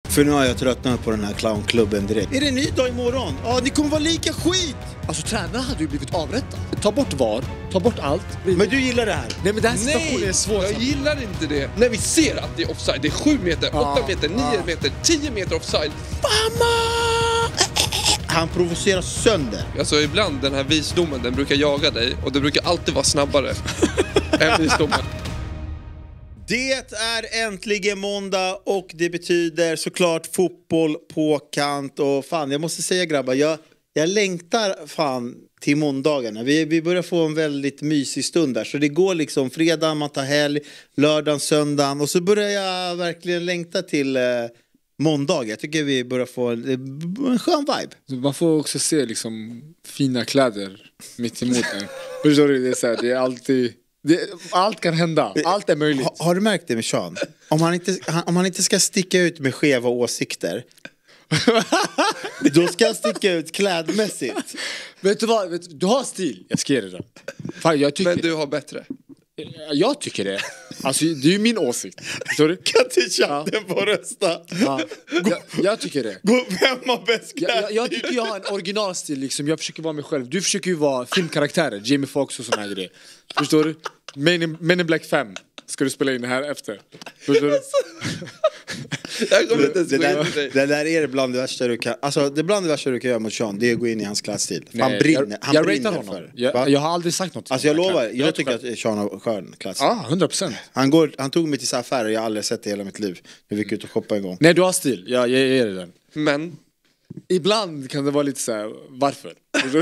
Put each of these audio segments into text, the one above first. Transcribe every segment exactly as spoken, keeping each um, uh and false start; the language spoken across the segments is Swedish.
För nu har jag tröttnat på den här clownklubben direkt. Är det en ny dag imorgon? Ja, ni kommer vara lika skit! Alltså tränaren hade ju blivit avrättad. Ta bort V A R, ta bort allt. Men du gillar det här? Nej, men den här situationen är svår. Jag gillar inte det. När vi ser att det är offside, det är sju meter, åtta meter, nio meter, tio meter offside. Mamma! Han provocerar sönder. Alltså ibland den här visdomen, den brukar jaga dig och det brukar alltid vara snabbare än visdomen. Det är äntligen måndag och det betyder såklart fotboll på kant. Och fan, jag måste säga grabbar, jag, jag längtar fan till måndagarna. Vi, vi börjar få en väldigt mysig stund där. Så det går liksom fredag, man tar helg, lördagen, söndagen. Och så börjar jag verkligen längta till eh, måndag. Jag tycker vi börjar få en, en skön vibe. Man får också se liksom fina kläder mitt emot en. Förstår du? Det är, så här, det är alltid... Det, allt kan hända, allt är möjligt. Ha, har du märkt det med Sean? Om han inte, han, om han inte ska sticka ut med skeva åsikter då ska han sticka ut klädmässigt. Vet du vad, vet du, du har stil. Jag ska ge det. Fan, jag tycker, Men du har bättre. Jag tycker det. Alltså det är ju min åsikt. Förstår du? Kan till chatten få rösta. Ja. Jag, jag tycker det. Gå, vem har bäst jag, jag, jag tycker jag har en originalstil liksom. Jag försöker vara mig själv. Du försöker ju vara filmkaraktärer, Jamie Foxx och såna här grejer. Förstår du? Men in, Men in Black fem ska du spela in det här efter. Förstår du? Jag kommer inte ens det, gå in där, med dig. det där är det bland det värsta du kan. Alltså det bland det värsta du kan göra mot Sean, det är att gå in i hans klädstil. Han Nej, brinner, jag, han jag brinner honom. för. Jag, jag har aldrig sagt något. Alltså jag lovar, jag, jag tycker att Sean har skön klädstil. Ja, hundra procent. Han, går, han tog mig till så här affärer jag har aldrig sett i hela mitt liv. Nu gick ut och shoppa en gång. Nej, du har stil. Jag, jag ger dig den. Men Ibland kan det vara lite så här, varför?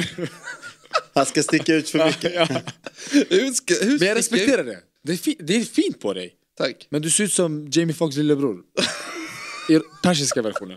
Han ska sticka ut för mycket. Ja. hur ska, hur Men jag ska respekterar det. Det är, fi- det är fint på dig. Tack. Men du ser ut som Jamie Foxx lillebror. I persiska versionen.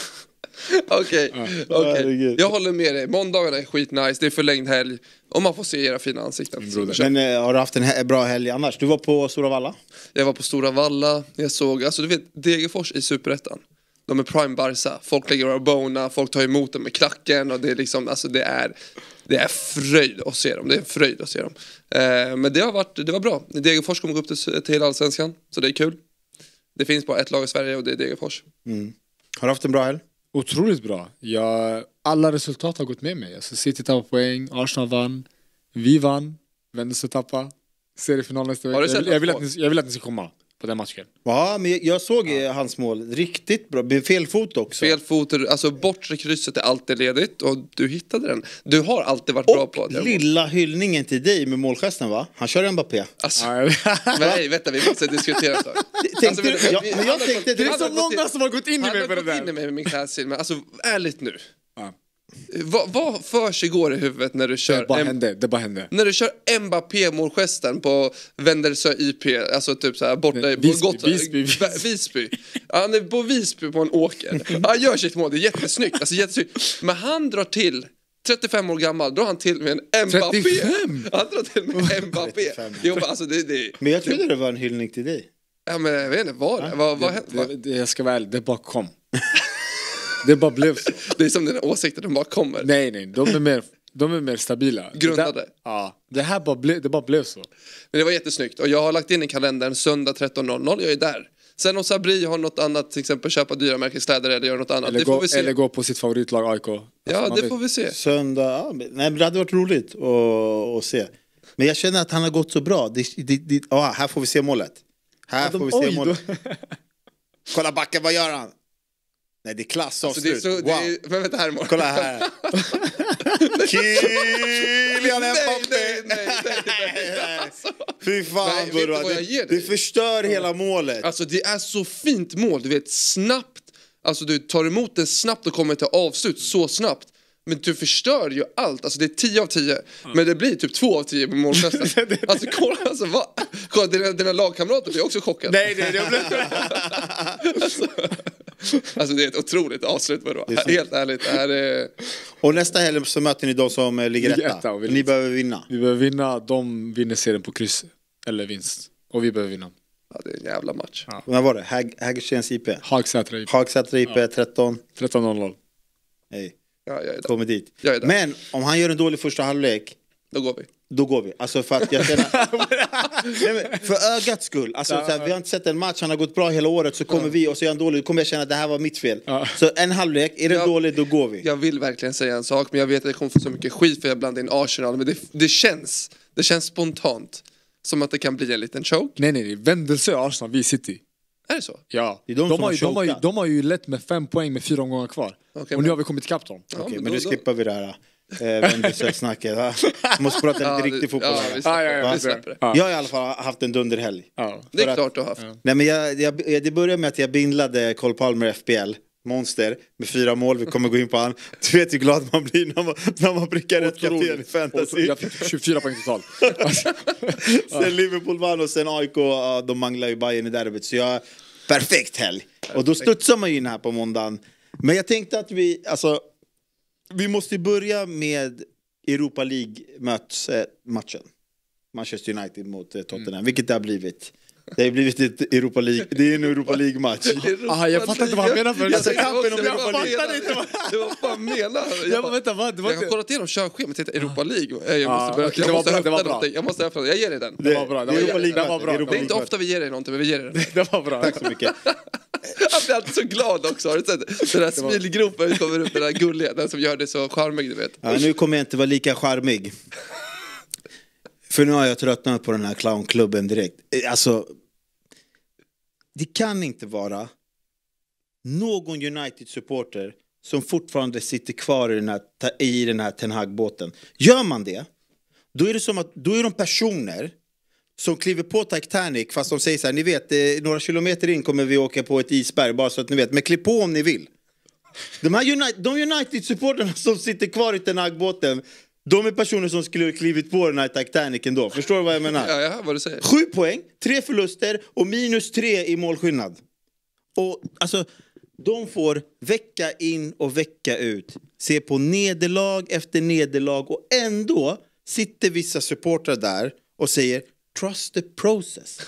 Okej, okej. Herregud. Jag håller med dig. Måndagarna är skitnice, det är förlängd helg. Och man får se era fina ansikten. Men eh, har du haft en he- bra helg annars? Du var på Stora Valla? Jag var på Stora Valla, jag såg, alltså du vet, Degerfors i Superettan. De är prime Barca, folk lägger och bona, folk tar emot dem med klacken och det är liksom, alltså det är det är fröjd att se dem, det är fröjd att se dem. Eh, men det har varit, det var bra. Degerfors kommer gå upp till, till Allsvenskan, så det är kul. Det finns bara ett lag i Sverige och det är Degerfors. Mm. Har du haft en bra helg? Otroligt bra. Jag, alla resultat har gått med mig. Alltså, City tappade poäng, Arsenal vann, vi vann, Vännäs tappade, seriefinalen nästa vecka. Jag, vill- jag, vill att ni, jag vill att ni ska komma på den matchen. Ja, men jag- jag såg ja. hans mål. Riktigt bra. Fel fot också. Fel fot, alltså bortre krysset är alltid ledigt och du hittade den. Du har alltid varit bra på Och det. lilla hyllningen till dig med målgesten, va? Han kör Mbappé. Alltså, nej, vänta, vi måste diskutera så. Tänkte Alltså, du- vi- ja, vi- men jag han har tänkte- gått- det är han så har gått många in- som har gått in i han mig har på det gått där. in i mig med min klädstil, men alltså ärligt nu. Ja. Vad, vad för sig går i huvudet när du kör Det bara M- hände, det bara hände. när du kör Mbappé-målgesten på Wendersö I P, alltså typ så här borta i Visby, Gott- Visby, Visby. Va- Visby. Han är på Visby på en åker. Han gör sitt mål, det är jättesnyggt, alltså jättesnyggt. Men han drar till trettiofem år gammal, drar han till med en Mbappé. trettiofem? Han drar till med Mbappé. trettiofem. Jo, alltså det, det, Men jag trodde det var en hyllning till dig. ja, men jag vet inte, vad det? Vad, vad hände? Det, det, jag ska väl, det bara kom. Det bara blev så. Det är som dina åsikter, de bara kommer. Nej, nej, de är mer, de är mer stabila. Grundade. Det där, ja, det här bara blev, det bara blev så. Men det var jättesnyggt. Och jag har lagt in i kalendern söndag tretton noll noll. Jag är där. Sen om Sabri har något annat, till exempel köpa dyra märkeskläder eller göra något annat. Eller det får gå, vi se. eller gå på sitt favoritlag A I K. Alltså, Ja, man det vet. får vi se. Söndag, ja, men- nej, men det hade varit roligt att, att se. Men jag känner att han har gått så bra. Det, det, det, ja, här får vi se målet. Här de- får vi se oj, då. målet. Kolla backen, vad gör han? Nej, det är klassavslut. Alltså, det är så, wow. det är, men vänta här imorgon. Kolla här. Kylian Nej, Mbappé. nej, nej, nej, nej. Alltså, Fy fan, Nej, vet du Burra. vad jag ger Det, dig? det förstör hela målet. alltså det är så fint mål. Du vet, snabbt. Alltså du tar emot den snabbt och kommer till avslut så snabbt. Men du förstör ju allt. Alltså det är tio av tio. Men det blir typ två av tio på målgesten. Alltså kolla, alltså, vad? Kolla dina, dina lagkamrater blir också chockade. Nej, nej, det blev... alltså, alltså det är ett otroligt avslut. Vadå? Det är så- Helt ärligt. Det här är... Och nästa helg så möter ni de som eh, ligger Ligger etta. etta och vill- Ni behöver vinna. Vi behöver vinna, de vinner serien på kryss. Eller vinst. Och vi behöver vinna. Ja, det är en jävla match. Ja. Vad var det? Hag- Hägerstens I P. Hagsätra i Hagsätra I P tretton. tretton noll noll. Hej. Ja, jag är där. Kommer dit. Jag är där. Men om han gör en dålig första halvlek, Då går vi. Då går vi. Alltså för att jag känner... Nej, men för ögats skull. Alltså, så här, vi har inte sett en match, han har gått bra hela året. Så kommer ja. vi och så är han dålig. Då kommer jag känna att det här var mitt fel. Ja. Så en halvlek, är det jag, dåligt, då går vi. Jag vill verkligen säga en sak. Men jag vet att jag kommer få så mycket skit för jag blandar in Arsenal. Men det, det känns Det känns spontant som att det kan bli en liten choke. Nej, nej, nej. Vändelse Arsenal, vi City. Är det så? Ja, det är de, de, har ju, de, har ju, de har ju lett med fem poäng med fyra omgångar kvar. Okay, och nu har vi kommit ikapp dem. Okej, okay, men, men nu skippar vi det här. Vändelsesnacket. Måste prata lite ja, riktig fotboll. Ja, vi släpper, ja, ja, vi släpper det. Jag har i alla fall haft en dunderhelg. Ja. Det är klart du har haft. Ja. Nej, men jag, jag, det började med att jag bindlade Cole Palmer F B L. Monster med fyra mål, vi kommer gå in på han. Du vet hur glad man blir när man, när man prickar rätt kapten i fantasy. Jag fick tjugofyra poäng totalt. Sen Liverpool vann och sen A I K, de manglar ju Bayern i derbyt. Så jag, perfekt helg. Och då studsar man ju in här på måndagen. Men jag tänkte att vi, alltså, vi måste börja med Europa League-matchen. Manchester United mot Tottenham, mm. vilket det har blivit. Det har blivit ett Europa League. Det är en Europa League-match. Aha, jag fattar inte vad han menar för alltså, kampen om Europa League. Det var fan menar. Jag bara, vänta, vad? Det var jag har kollat igenom körschemat och Europa League. Jag måste börja. Jag måste öppna någonting. Jag måste öppna. Jag ger dig den. Det var bra. Det var Europa League. Det var bra. Det är inte ofta vi ger dig någonting, men vi ger dig den. Det var bra. Tack så mycket. Jag blir alltid så glad också. Har du sett? Den där smilgropen kommer upp, den där gulliga, den som gör det så charmig, du vet. Ja, nu kommer jag inte vara lika charmig. För nu har jag tröttnat på den här clownklubben direkt. Alltså, det kan inte vara någon United-supporter som fortfarande sitter kvar i den här, i den här Ten Hag-båten. Gör man det, då är det som att då är de personer som kliver på Titanic fast de säger så här, ni vet, några kilometer in kommer vi åka på ett isberg, bara så att ni vet, men klipp på om ni vill. De här United, de United-supporterna som sitter kvar i Ten Hag-båten, de är personer som skulle klivit på den här Titanic ändå. Förstår du vad jag menar? Ja, ja, vad du säger. Sju poäng, tre förluster och minus tre i målskillnad. Och alltså, de får vecka in och vecka ut se på nederlag efter nederlag och ändå sitter vissa supportrar där och säger trust the process.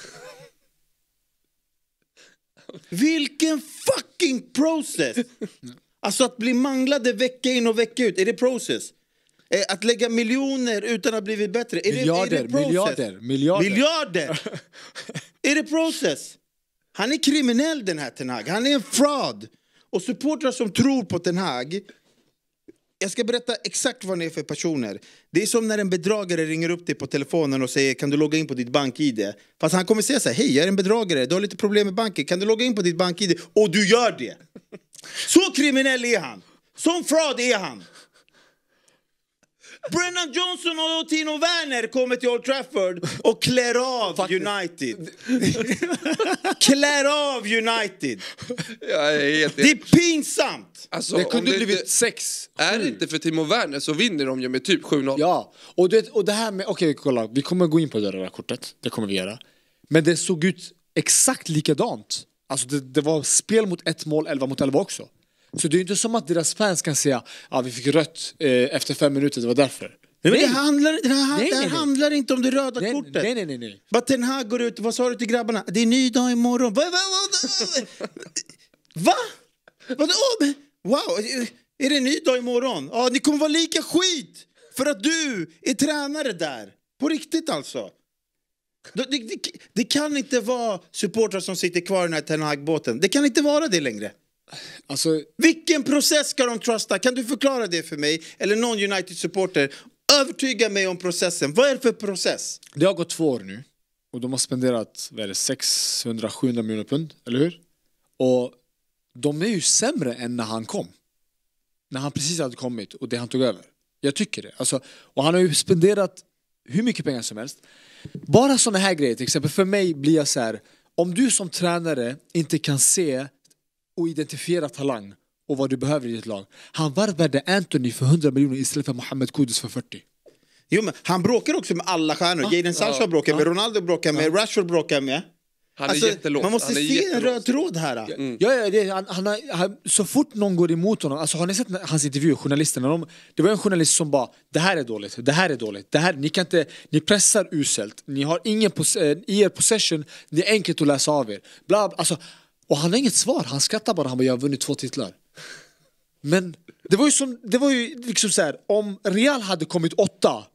Vilken fucking process! Alltså att bli manglade vecka in och vecka ut, är det process? Att lägga miljoner utan att ha blivit bättre. Är miljarder, det, är det process? miljarder, miljarder. Miljarder! Är det process? Han är kriminell, den här Ten Hag. Han är en fraud. Och supportrar som tror på Ten Hag, jag ska berätta exakt vad ni är för personer. Det är som när en bedragare ringer upp dig på telefonen och säger, kan du logga in på ditt bank-I D? Fast han kommer säga så här, hej, jag är en bedragare, du har lite problem med banken, kan du logga in på ditt bank-I D? Och du gör det. Så kriminell är han. Som fraud är han. Brennan Johnson och Tino Werner kommer till Old Trafford och klär av Faktiskt. United. Klär av United. Jag är helt det är pinsamt. Alltså, det kunde blivit inte, sex. Är det inte för Timo Werner så vinner de ju med typ sju noll. Ja, och det, och det här med, okej, okay, kolla, vi kommer gå in på det där kortet. Det kommer vi göra. Men det såg ut exakt likadant. Alltså det, det var spel mot ett mål, elva mot elva också. Så det är inte som att deras fans kan säga, ja, vi fick rött eh, efter fem minuter, det var därför. Nej, men det handlar, det här, nej, det här nej, handlar nej. inte om det röda nej, kortet. Nej, nej, nej, nej. Bara Ten Hag går ut, vad sa du till grabbarna? Det är en ny dag imorgon. Va? Va? Va? Va? Va? Wow, är det en ny dag imorgon? Ja, ni kommer vara lika skit för att du är tränare där. På riktigt alltså. Det, det, det, det kan inte vara supportrar som sitter kvar i den här Ten Hag-båten. Det kan inte vara det längre. Alltså, vilken process ska de trusta? Kan du förklara det för mig? Eller någon United-supporter. Övertyga mig om processen. Vad är det för process? Det har gått två år nu. Och de har spenderat vad är det, sexhundra till sjuhundra miljoner pund. Eller hur? Och de är ju sämre än när han kom. När han precis hade kommit och det han tog över. Jag tycker det. Alltså, och han har ju spenderat hur mycket pengar som helst. Bara sådana här grejer. Till exempel för mig blir jag så här. Om du som tränare inte kan se och identifiera talang och vad du behöver i ditt lag. Han varvade Anthony för hundra miljoner istället för Mohamed Kudus för fyrtio. Jo, men han bråkar också med alla stjärnor. Ah, Jadon Sancho ja, bråkar ja. med, Ronaldo bråkar med, ja. Rashford bråkar med. Han är alltså, jättelåst. Man måste se en röd tråd här. Mm. Ja, ja det, han, han, har, han, så fort någon går emot honom, alltså har ni sett hans intervju, journalisterna, de, det var en journalist som bara, det här är dåligt, det här är dåligt, det här, ni kan inte, ni pressar uselt, ni har ingen pos, eh, i er possession, det är enkelt att läsa av er. Bla, alltså, och han har inget svar, han skrattar bara, han bara, jag har vunnit två titlar. Men det var ju som, det var ju liksom så här, om Real hade kommit åtta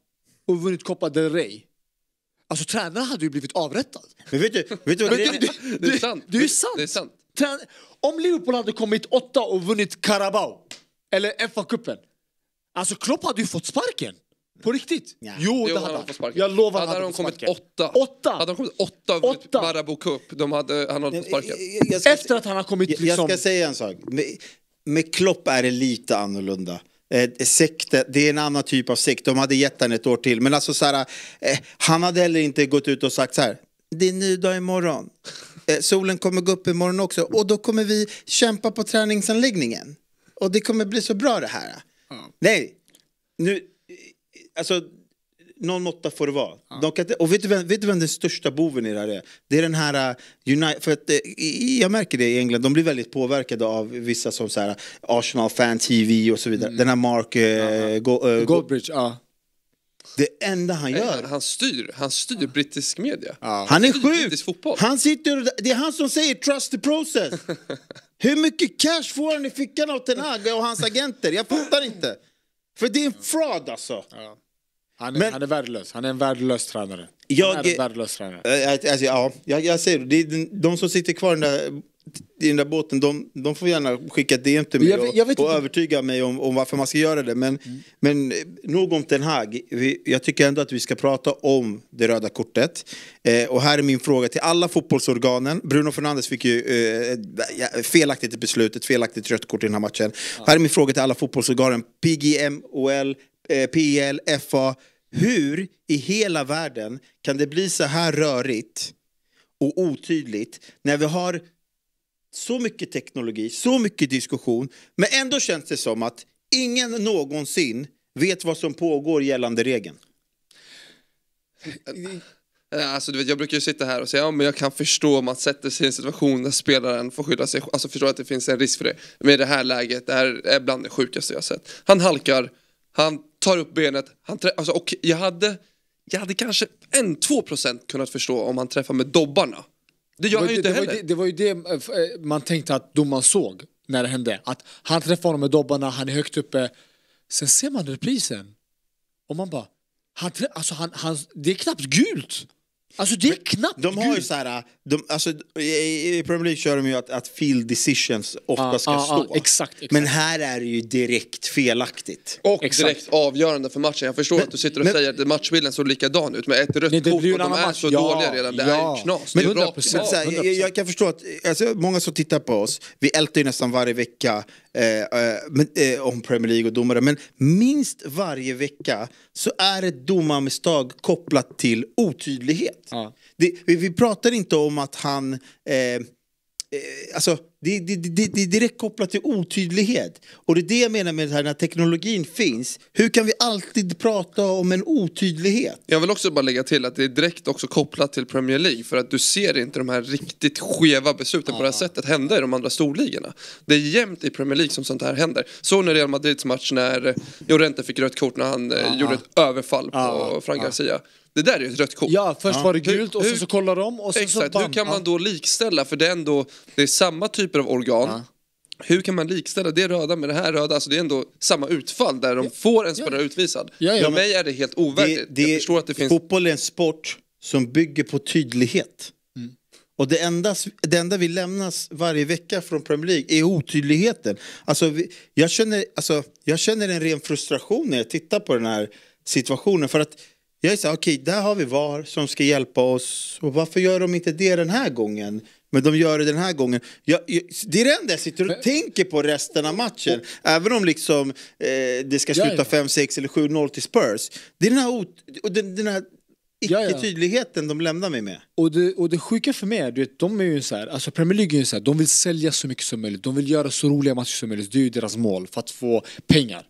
och vunnit Copa del Rey. Alltså tränaren hade ju blivit avrättad. Men vet du, vet du vad det, det, det är sant. Det är sant. Det är sant. Trän- Om Liverpool hade kommit åtta och vunnit Carabao eller F A-cupen. Alltså Klopp hade ju fått sparken. På riktigt? Ja. Jo, Jo, det han hade hade fått sparken. Jag lovar hade, hade de kommit sparken. åtta. Åtta. Hade de kommit åtta och vunnit Åtta. Marabou Cup, de hade, han hade fått sparken. Jag ska, Efter att han har kommit jag, liksom... jag ska säga en sak. Med, med Klopp är det lite annorlunda. Eh, sekte, det är en annan typ av sekt. De hade gett han ett år till. Men alltså så här, eh, han hade heller inte gått ut och sagt så här: det är en ny dag imorgon. Eh, solen kommer gå upp imorgon också. Och då kommer vi kämpa på träningsanläggningen. Och det kommer bli så bra det här. Ja. Nej. Nu, alltså... Någon måtta får det vara. Ja. De kan, och vet du, vem, vet du vem den största boven i det här är? Det är den här uh, United, för att, uh, jag märker det i England, de blir väldigt påverkade av vissa som så här, Arsenal fan T V och så vidare. Mm. Den här Mark uh, ja. Go, uh, Goldbridge, ja. Det enda han gör. Nej, han styr, han styr ja. brittisk media. Ja. Han är sjuk. Han sitter, det är han som säger trust the process. Hur mycket cash får han i fickan av Ten Hag och hans agenter? Jag fattar inte. För det är en fraud alltså. Ja. Han är, men, han är värdelös. Han är en värdelös tränare. Jag, han är en värdelös tränare. Alltså, ja, jag, jag säger det. De, de som sitter kvar i den där, i den där båten, de, de får gärna skicka ett D M till mig jag, jag och, och övertyga mig om, om varför man ska göra det. Men, mm. men nog om Ten Hag. Vi, jag tycker ändå att vi ska prata om det röda kortet. Eh, och här är min fråga till alla fotbollsorganen. Bruno Fernandes fick ju eh, felaktigt beslut, ett felaktigt rött kort i den här matchen. Ja. Här är min fråga till alla fotbollsorganen. P G M, O L, P L, F A. Hur i hela världen kan det bli så här rörigt och otydligt när vi har så mycket teknologi, så mycket diskussion, men ändå känns det som att ingen någonsin vet vad som pågår gällande regeln? Alltså, du vet, jag brukar ju sitta här och säga, ja, men jag kan förstå om man sätter sig i en situation där spelaren får skydda sig, alltså förstår att det finns en risk för det. Men i det här läget, det här är bland det sjukaste jag har sett. Han halkar, han tar upp benet, han trä- alltså, och jag hade, jag hade kanske en, två procent kunnat förstå om han träffar med dobbarna. Det gör det han ju inte det, heller. Var det, det var ju det man tänkte att domaren såg när det hände. Att han träffar honom med dobbarna, han är högt uppe. Sen ser man reprisen. Och man bara, han trä- alltså han, han, det är knappt gult. Alltså det är knappt de har ju så här, de, alltså, i, i Premier League kör de ju att, att field decisions ofta ah, ska ah, stå. Ah, exakt, exakt. Men här är det ju direkt felaktigt. Och exakt. direkt avgörande för matchen. Jag förstår men, att du sitter och men, säger att matchbilden såg likadan ut. Men ett rött kort och de är match. så ja, dåliga redan. Det ja. är ju knas. Men det är hundra procent. Så här, jag, jag kan förstå att alltså, många som tittar på oss, vi ältar ju nästan varje vecka eh, eh, men, eh, om Premier League och domare. Men minst varje vecka så är ett domarmisstag kopplat till otydlighet. Ja. Det, vi, vi pratar inte om att han eh, eh, alltså det, det, det, det är direkt kopplat till otydlighet. Och det är det jag menar med det här, när teknologin finns. Hur kan vi alltid prata om en otydlighet? Jag vill också bara lägga till att det är direkt också kopplat till Premier League. För att du ser inte de här riktigt skeva besluten ah. på det här sättet hända i de andra storligorna. Det är jämnt i Premier League som sånt här händer. Så när Real Madrids match när Llorente fick rött kort när han ah. gjorde ett överfall på ah. Frank Garcia. Det där är ju ett rött kort. Ja, först ja. var det gult och hur, så, så kollar de och så, exakt, så hur kan man då likställa, för det är ändå det är samma typer av organ. Ja. Hur kan man likställa det röda med det här röda? Alltså det är ändå samma utfall där de ja. får en spelare ja. utvisad. Ja, ja, För mig är det helt ovärdigt. Det, det, Jag förstår att det finns... Fotboll är en sport som bygger på tydlighet. Mm. Och det enda, det enda vi lämnas varje vecka från Premier League är otydligheten. Alltså, vi, jag, känner, alltså, jag känner en ren frustration när jag tittar på den här situationen. För att jag är så här, okej, där har vi V A R som ska hjälpa oss. Och varför gör de inte det den här gången? Men de gör det den här gången. Jag, jag, det är det enda jag sitter och men, tänker på resten av matchen. Och, även om liksom, eh, det ska sluta ja, ja. fem sex eller sju noll till Spurs. Det är den här, och den, den här icke-tydligheten ja, ja. de lämnar mig med. Och det, och det sjuka för mig är, du vet, de är ju så här, alltså Premier League är ju så här, de vill sälja så mycket som möjligt. De vill göra så roliga matcher som möjligt. Det är ju deras mål för att få pengar.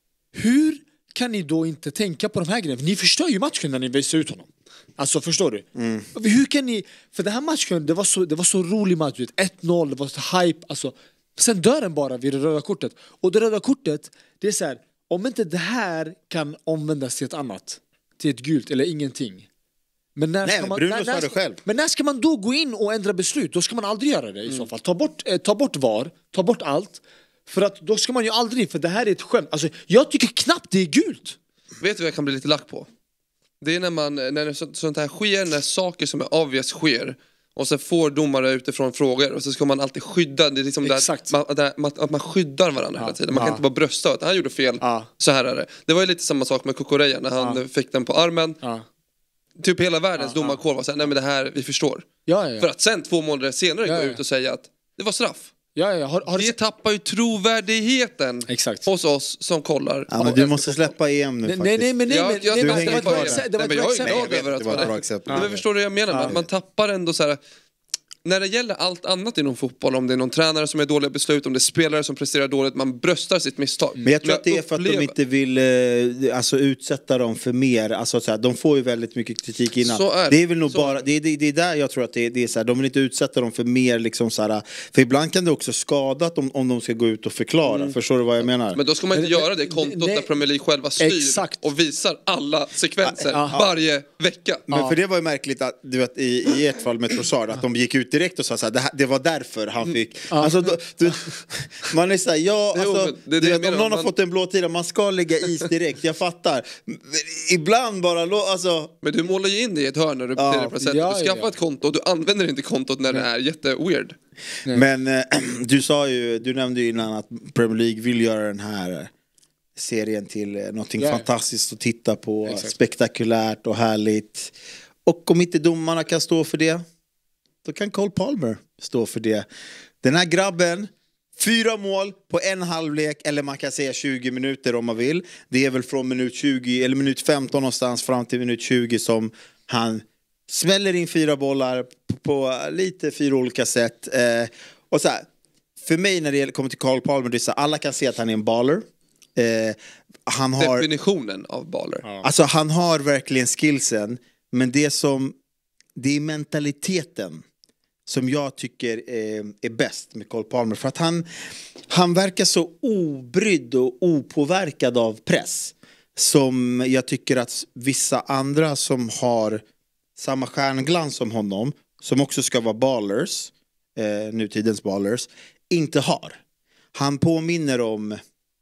Hur kan ni då inte tänka på de här grejerna? Ni förstör ju matchen när ni visar ut honom. Alltså förstår du? Mm. Hur kan ni, för den här matchen, det var så, det var så rolig match, ett noll, det var så hype, alltså. Sen dör den bara vid det röda kortet. Och det röda kortet, det är så här, om inte det här kan omvändas till ett annat, till ett gult eller ingenting. Men när Nej, ska man, Bruno när, sa det själv. Men när ska man då gå in och ändra beslut? Då ska man aldrig göra det i mm. så fall. Ta bort, eh, ta bort V A R, ta bort allt. För att då ska man ju aldrig, för det här är ett skämt. Alltså, jag tycker knappt det är gult. Vet du vad jag kan bli lite lack på? Det är när man, när så, sånt här sker, när saker som är obvious sker. Och så får domare utifrån frågor. Och så ska man alltid skydda. Det är liksom där, man, där, man, att man skyddar varandra ja. hela tiden. Man ja. kan inte bara brösta att han gjorde fel. Ja. Så här är det. Det var ju lite samma sak med Kukureya när han ja. fick den på armen. Ja. Typ hela världens ja. domarkår var så här, nej men det här, vi förstår. Ja, ja, ja. För att sen två månader senare ja, ja. gå ut och säga att det var straff. Ja, ja. Har, har det tappar ju trovärdigheten Exakt. hos oss som kollar. Ja, men du måste släppa E M nu nej, faktiskt. Nej, nej, men nej, jag, men, jag, nej, jag, det var ett bra exempel. Det var ett bra exempel. Det var ett bra exempel. Men förstår du vad jag menar? Man, man tappar ändå så här. När det gäller allt annat inom fotboll, om det är någon tränare som är dåliga beslut, om det är spelare som presterar dåligt, man bröstar sitt misstag. Men jag tror att det är för att de inte vill eh, alltså, utsätta dem för mer. Alltså, så här, de får ju väldigt mycket kritik innan. Så är, det är väl nog bara, det är, det, det är där jag tror att det är, det är så här, de vill inte utsätta dem för mer liksom så här, för ibland kan det också skada om, om de ska gå ut och förklara. Mm. Förstår du vad jag menar? Men då ska man inte men, göra det kontot nej, där Premier League själva styr exakt. och visar alla sekvenser ah, varje vecka. Men ah. för det var ju märkligt att du vet, i, i ett fall med Trossard att de gick ut direkt och sa så här, det, här, det var därför han fick mm. alltså, då, du, man är såhär, ja alltså, det, det, det, om någon man... har fått en blå tira, man ska lägga is direkt, jag fattar. Ibland bara, alltså... Men du målar ju in det i ett hörn när du beter dig på sättet. Ja, du skaffar ja. ett konto och du använder inte kontot när Nej. det är jätteweird. Men äh, du sa ju, du nämnde ju innan att Premier League vill göra den här serien till äh, någonting yeah. fantastiskt att titta på, Exakt. spektakulärt och härligt. Och om inte domarna kan stå för det, då kan Cole Palmer stå för det. Den här grabben, fyra mål på en halvlek, eller man kan säga tjugo minuter om man vill. Det är väl från minut tjugo eller minut femton någonstans fram till minut tjugo som han smäller in fyra bollar på, på lite fyra olika sätt. Eh, och så här, för mig när det kommer till Cole Palmer, det är så här, alla kan se att han är en baller. Eh, han har, definitionen av baller. Ja. Alltså han har verkligen skillsen, men det som det är mentaliteten som jag tycker är, är bäst med Cole Palmer. För att han, han verkar så obrydd och opåverkad av press. Som jag tycker att vissa andra som har samma stjärnglans som honom, som också ska vara ballers, eh, nutidens ballers, inte har. Han påminner om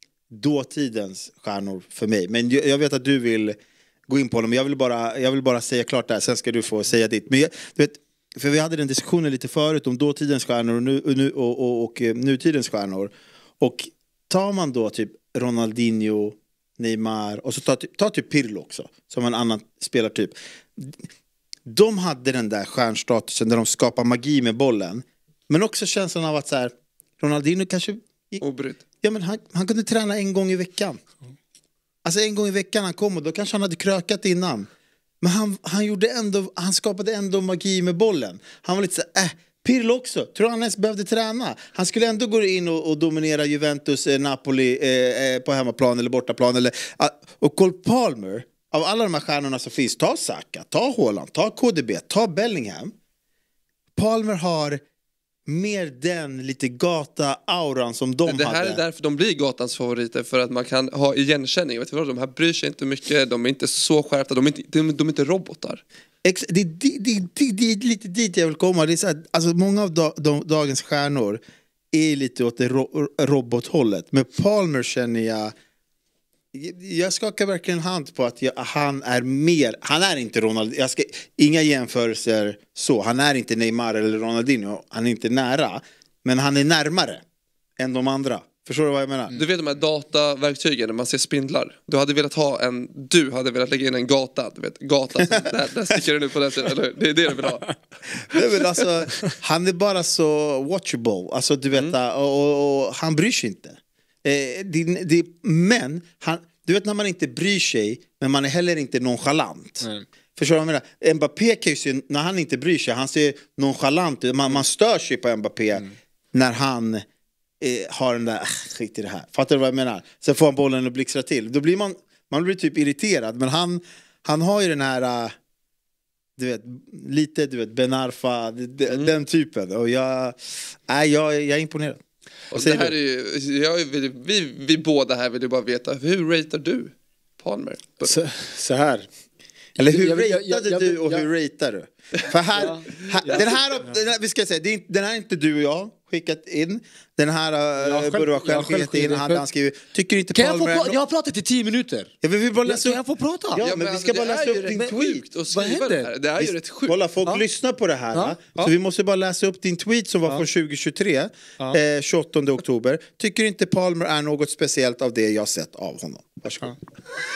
dåtidens stjärnor för mig. Men jag, jag vet att du vill gå in på honom. Jag vill bara, jag vill bara säga klart där. Sen ska du få säga ditt. Men jag, du vet, för vi hade den diskussionen lite förut om dåtidens stjärnor och, nu, och, nu, och, och, och nutidens stjärnor. Och tar man då typ Ronaldinho, Neymar och så tar, tar typ Pirlo också, som en annan spelartyp. De hade den där stjärnstatusen där de skapar magi med bollen. Men också känslan av att så här, Ronaldinho kanske... Obrydd. Ja, men han, han kunde träna en gång i veckan. Alltså en gång i veckan han kom och då kanske han hade krökat innan. Men han, han gjorde ändå, han skapade ändå magi med bollen. Han var lite så äh, Pirlo också. Tror han ens behövde träna. Han skulle ändå gå in och, och dominera Juventus, eh, Napoli eh, på hemmaplan eller bortaplan. Eller, uh, och Cole Palmer, av alla de här stjärnorna som finns, ta Saka, ta Haaland, ta K D B, ta Bellingham. Palmer har mer den lite gata-auran som de hade. Det här hade. är därför de blir gatans favoriter. För att man kan ha igenkänning. Vet du vad? De här bryr sig inte mycket. De är inte så skärpta. De är inte, de, de är inte robotar. Ex- det, det, det, det, det är lite dit jag vill komma. Det är så här, alltså många av da, de, dagens stjärnor är lite åt det ro, robothållet. Men Palmer känner jag... Jag skakar verkligen hand på att jag, han är mer... Han är inte Ronald... Jag ska, inga jämförelser så. Han är inte Neymar eller Ronaldinho. Han är inte nära. Men han är närmare än de andra. Förstår du vad jag menar? Mm. Du vet de här dataverktygen när man ser spindlar. Du hade velat ha en... Du hade velat lägga in en gata. Du vet, gata. där, där sticker du nu på den sidan. Eller? Det är det du vill ha. Nej, men alltså, han är bara så watchable. Alltså du vet... Mm. Och, och, och han bryr sig inte. Eh, det, det, men han, du vet när man inte bryr sig, men man är heller inte nonchalant. Mm. Förstår du vad jag menar? Mbappé kan ju se, när han inte bryr sig, han ser nonchalant ut. Man, man stör sig på Mbappé mm. när han eh, har den där, äh, skit i det här. Fattar du vad jag menar? Sen får han bollen och blixtra till. Då blir man, man blir typ irriterad. Men han, han har ju den här, uh, du vet, lite du vet, Ben Arfa, d- mm. den typen. Och jag, äh, jag, jag är imponerad. Och det här är ju, jag vill, vi, vi båda här vill ju bara veta, hur ratear du Palmer? Så, så här. Eller hur ratade du och hur ratear du? För här, ja. här, den här, den här, vi ska säga, det är, den här är inte du och jag. skickat in. Den här uh, Burra själv, själv skickat in. Han, han skriver, tycker inte kan Palmer... Jag, få, jag har pratat i tio minuter. Ja, vi vill bara läsa jag, kan jag få prata? Ja, ja men, men vi ska bara läsa upp din tweet. Och det, här. det är ju rätt sjukt. Kolla, folk ja. lyssnar på det här. Ja. Så ja. vi måste bara läsa upp din tweet som var ja. från tjugohundratjugotre. Ja. Eh, tjugoåttonde oktober. Tycker inte Palmer är något speciellt av det jag sett av honom. Varsågod. Ja.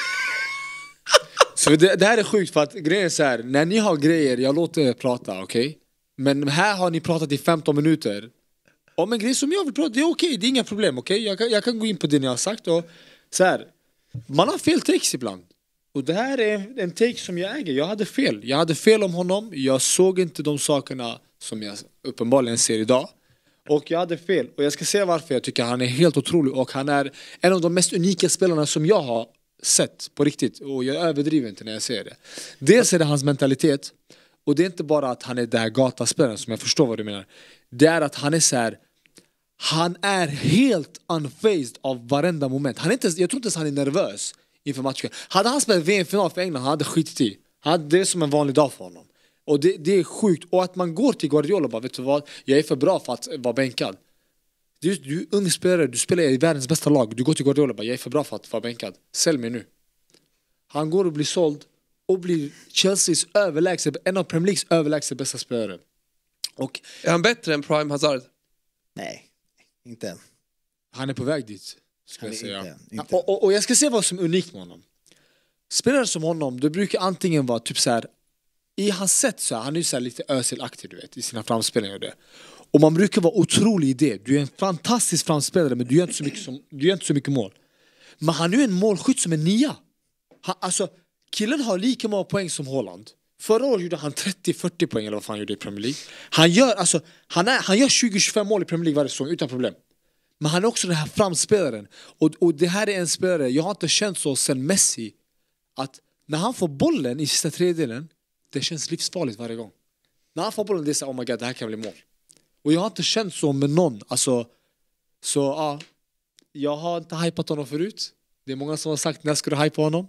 Så det, det här är sjukt för att grejen är så här, när ni har grejer, jag låter er prata, okej? Okay? Men här har ni pratat i femton minuter om en grej som jag vill prata, det är okej, okay, det är inga problem, okej? Okay? Jag, kan, jag kan gå in på det ni har sagt och så här, man har fel takes ibland. Och det här är en take som jag äger, jag hade fel. Jag hade fel om honom, jag såg inte de sakerna som jag uppenbarligen ser idag. Och jag hade fel, och jag ska säga varför jag tycker han är helt otrolig och han är en av de mest unika spelarna som jag har sett på riktigt, och jag överdriver inte när jag säger det. Dels är det hans mentalitet, och det är inte bara att han är där gataspelaren som jag förstår vad du menar. Det är att han är så här, han är helt unfazed av varenda moment. Han är inte, jag tror inte ens han är nervös inför matchen. Hade han spelat V M-final för England, han hade skitit i. Han hade det som en vanlig dag för honom. Och det, det är sjukt. Och att man går till Guardiola och bara, vet du vad, jag är för bra för att vara bänkad. Du, du är ung spelare, du spelar i världens bästa lag. Du går till Guardiola och bara, jag är för bra för att vara bänkad. Sälj mig nu. Han går och blir såld och blir Chelseas överlägset, en av Premier Leagues överlägset bästa spelare. Och är han bättre än Prime Hazard? Nej, inte än. Han är på väg dit, ska jag säga. Inte, inte. Och, och, och jag ska se vad som är unikt med honom. Spelare som honom, det brukar antingen vara typ så här, i hans sätt så här, han är ju så här lite Özil-aktig, du vet, i sina framspelningar och det. Och man brukar vara otrolig i det. Du är en fantastisk framspelare, men du gör inte så mycket, som, du gör inte så mycket mål. Men han är ju en målskytt som är nia. Han, alltså, killen har lika många poäng som Haaland. Förra året gjorde han trettio fyrtio poäng eller vad fan han gjorde i Premier League. Han gör, alltså, han är, han gör tjugo tjugofem mål i Premier League varje säsong utan problem. Men han är också den här framspelaren. Och, och det här är en spelare, jag har inte känt så sen Messi, att när han får bollen i sista tredjedelen, det känns livsfarligt varje gång. När han får bollen, det är så, oh my god, det här kan bli mål. Och jag har inte känt så med någon. Alltså, så ja, jag har inte hypat honom förut. Det är många som har sagt, när ska du hypa honom?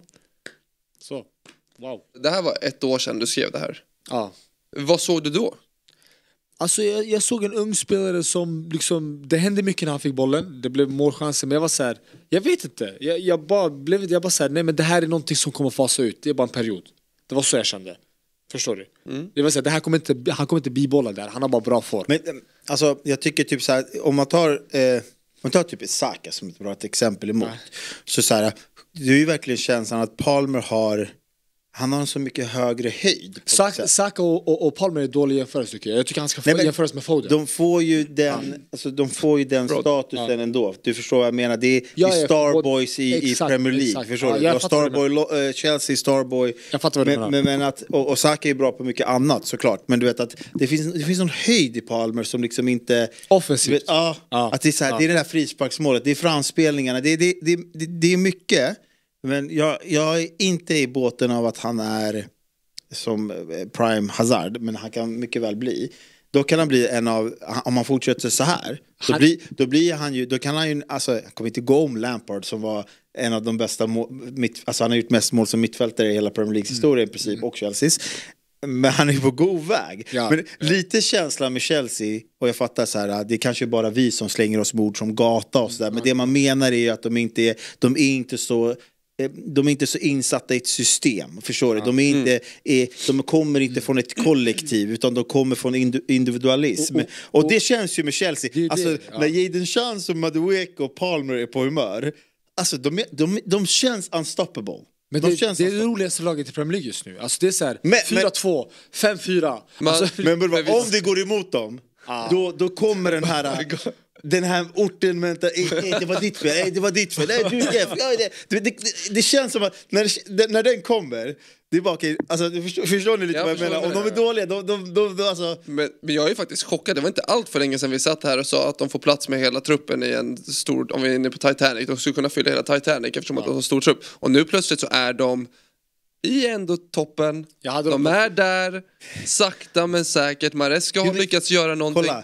Så, wow. Det här var ett år sedan du skrev det här. Ja. Vad såg du då? Alltså jag, jag såg en ung spelare som liksom, det hände mycket när han fick bollen. Det blev målchanser, men jag var så här, jag vet inte. Jag, jag bara blev, jag bara så här, nej men det här är någonting som kommer fasa ut. Det är bara en period. Det var så jag kände. Förstår du? Mm. Det var så här, det här kommer inte, han kommer inte bibolla där. Han har bara bra form. Men alltså jag tycker typ så här, om man tar eh, man tar typ Saka som ett bra exempel emot. Nej. Så så här, det är ju verkligen känslan att Palmer har, han har en så mycket högre höjd. Saka, Saka och, och, och Palmer är dåliga jämförelse tycker jag. Jag tycker han ska få jämföras med Foden. De får ju den, ja. alltså, de får ju den statusen ja. ändå. Du förstår vad jag menar. Det är, ja, det är Starboys i, exakt, i Premier League. Exakt. Förstår ja, du? Jag Starboy, lo, uh, Chelsea, Starboy. Jag fattar vad du men, men, men att, och, och Saka är bra på mycket annat såklart. Men du vet att det finns, det finns någon höjd i Palmer som liksom inte... Offensivt. Vet, ja, ja. Att det är, så här, ja. det är det där frisparksmålet. Det är framspelningarna. Det, det, det, det, det är mycket. Men jag, jag är inte i båten av att han är som Prime Hazard, men han kan mycket väl bli. Då kan han bli en av, om man fortsätter så här, då, han... blir, då blir han ju, då kan han ju, alltså jag kommer inte gå om Lampard som var en av de bästa mål, mitt, alltså han har gjort mest mål som mittfältare i hela Premier Leagues historia mm. i princip, och Chelseas. Men han är ju på god väg. Ja. Men lite känslan med Chelsea, och jag fattar så här, det är kanske bara vi som slänger oss mord som gata och så där, men det man menar är att de inte är, de är inte så de är inte så insatta i ett system, förstår du? De, är inte, mm. är, de kommer inte från ett kollektiv, utan de kommer från individualism. Och, och, och, och det känns ju med Chelsea. Det, alltså, det, ja. När Jadon Chance och Madueke och Palmer är på humör, alltså de, de, de känns unstoppable. Men de det, känns det är det roligaste laget i Premier League just nu. Alltså det är så här, men, fyra två, fem fyra. Alltså, men, men, men om det går emot dem, ah. då, då kommer den här... Den här orten mentar, det var ditt fel, det var ditt fel, nej, du, det, det, det, det känns som att när, när den kommer, det är bara okej, alltså, förstår, förstår ni lite jag vad jag menar? Om de är dåliga, de, de, de, de, alltså... men, men jag är faktiskt chockad, det var inte allt för länge sedan vi satt här och sa att de får plats med hela truppen i en stor, om vi är inne på Titanic, de skulle kunna fylla hela Titanic eftersom ja. att de har en stor trupp. Och nu plötsligt så är de i ändå toppen, de, de är där, sakta men säkert, Maresca har lyckats göra någonting. Kolla,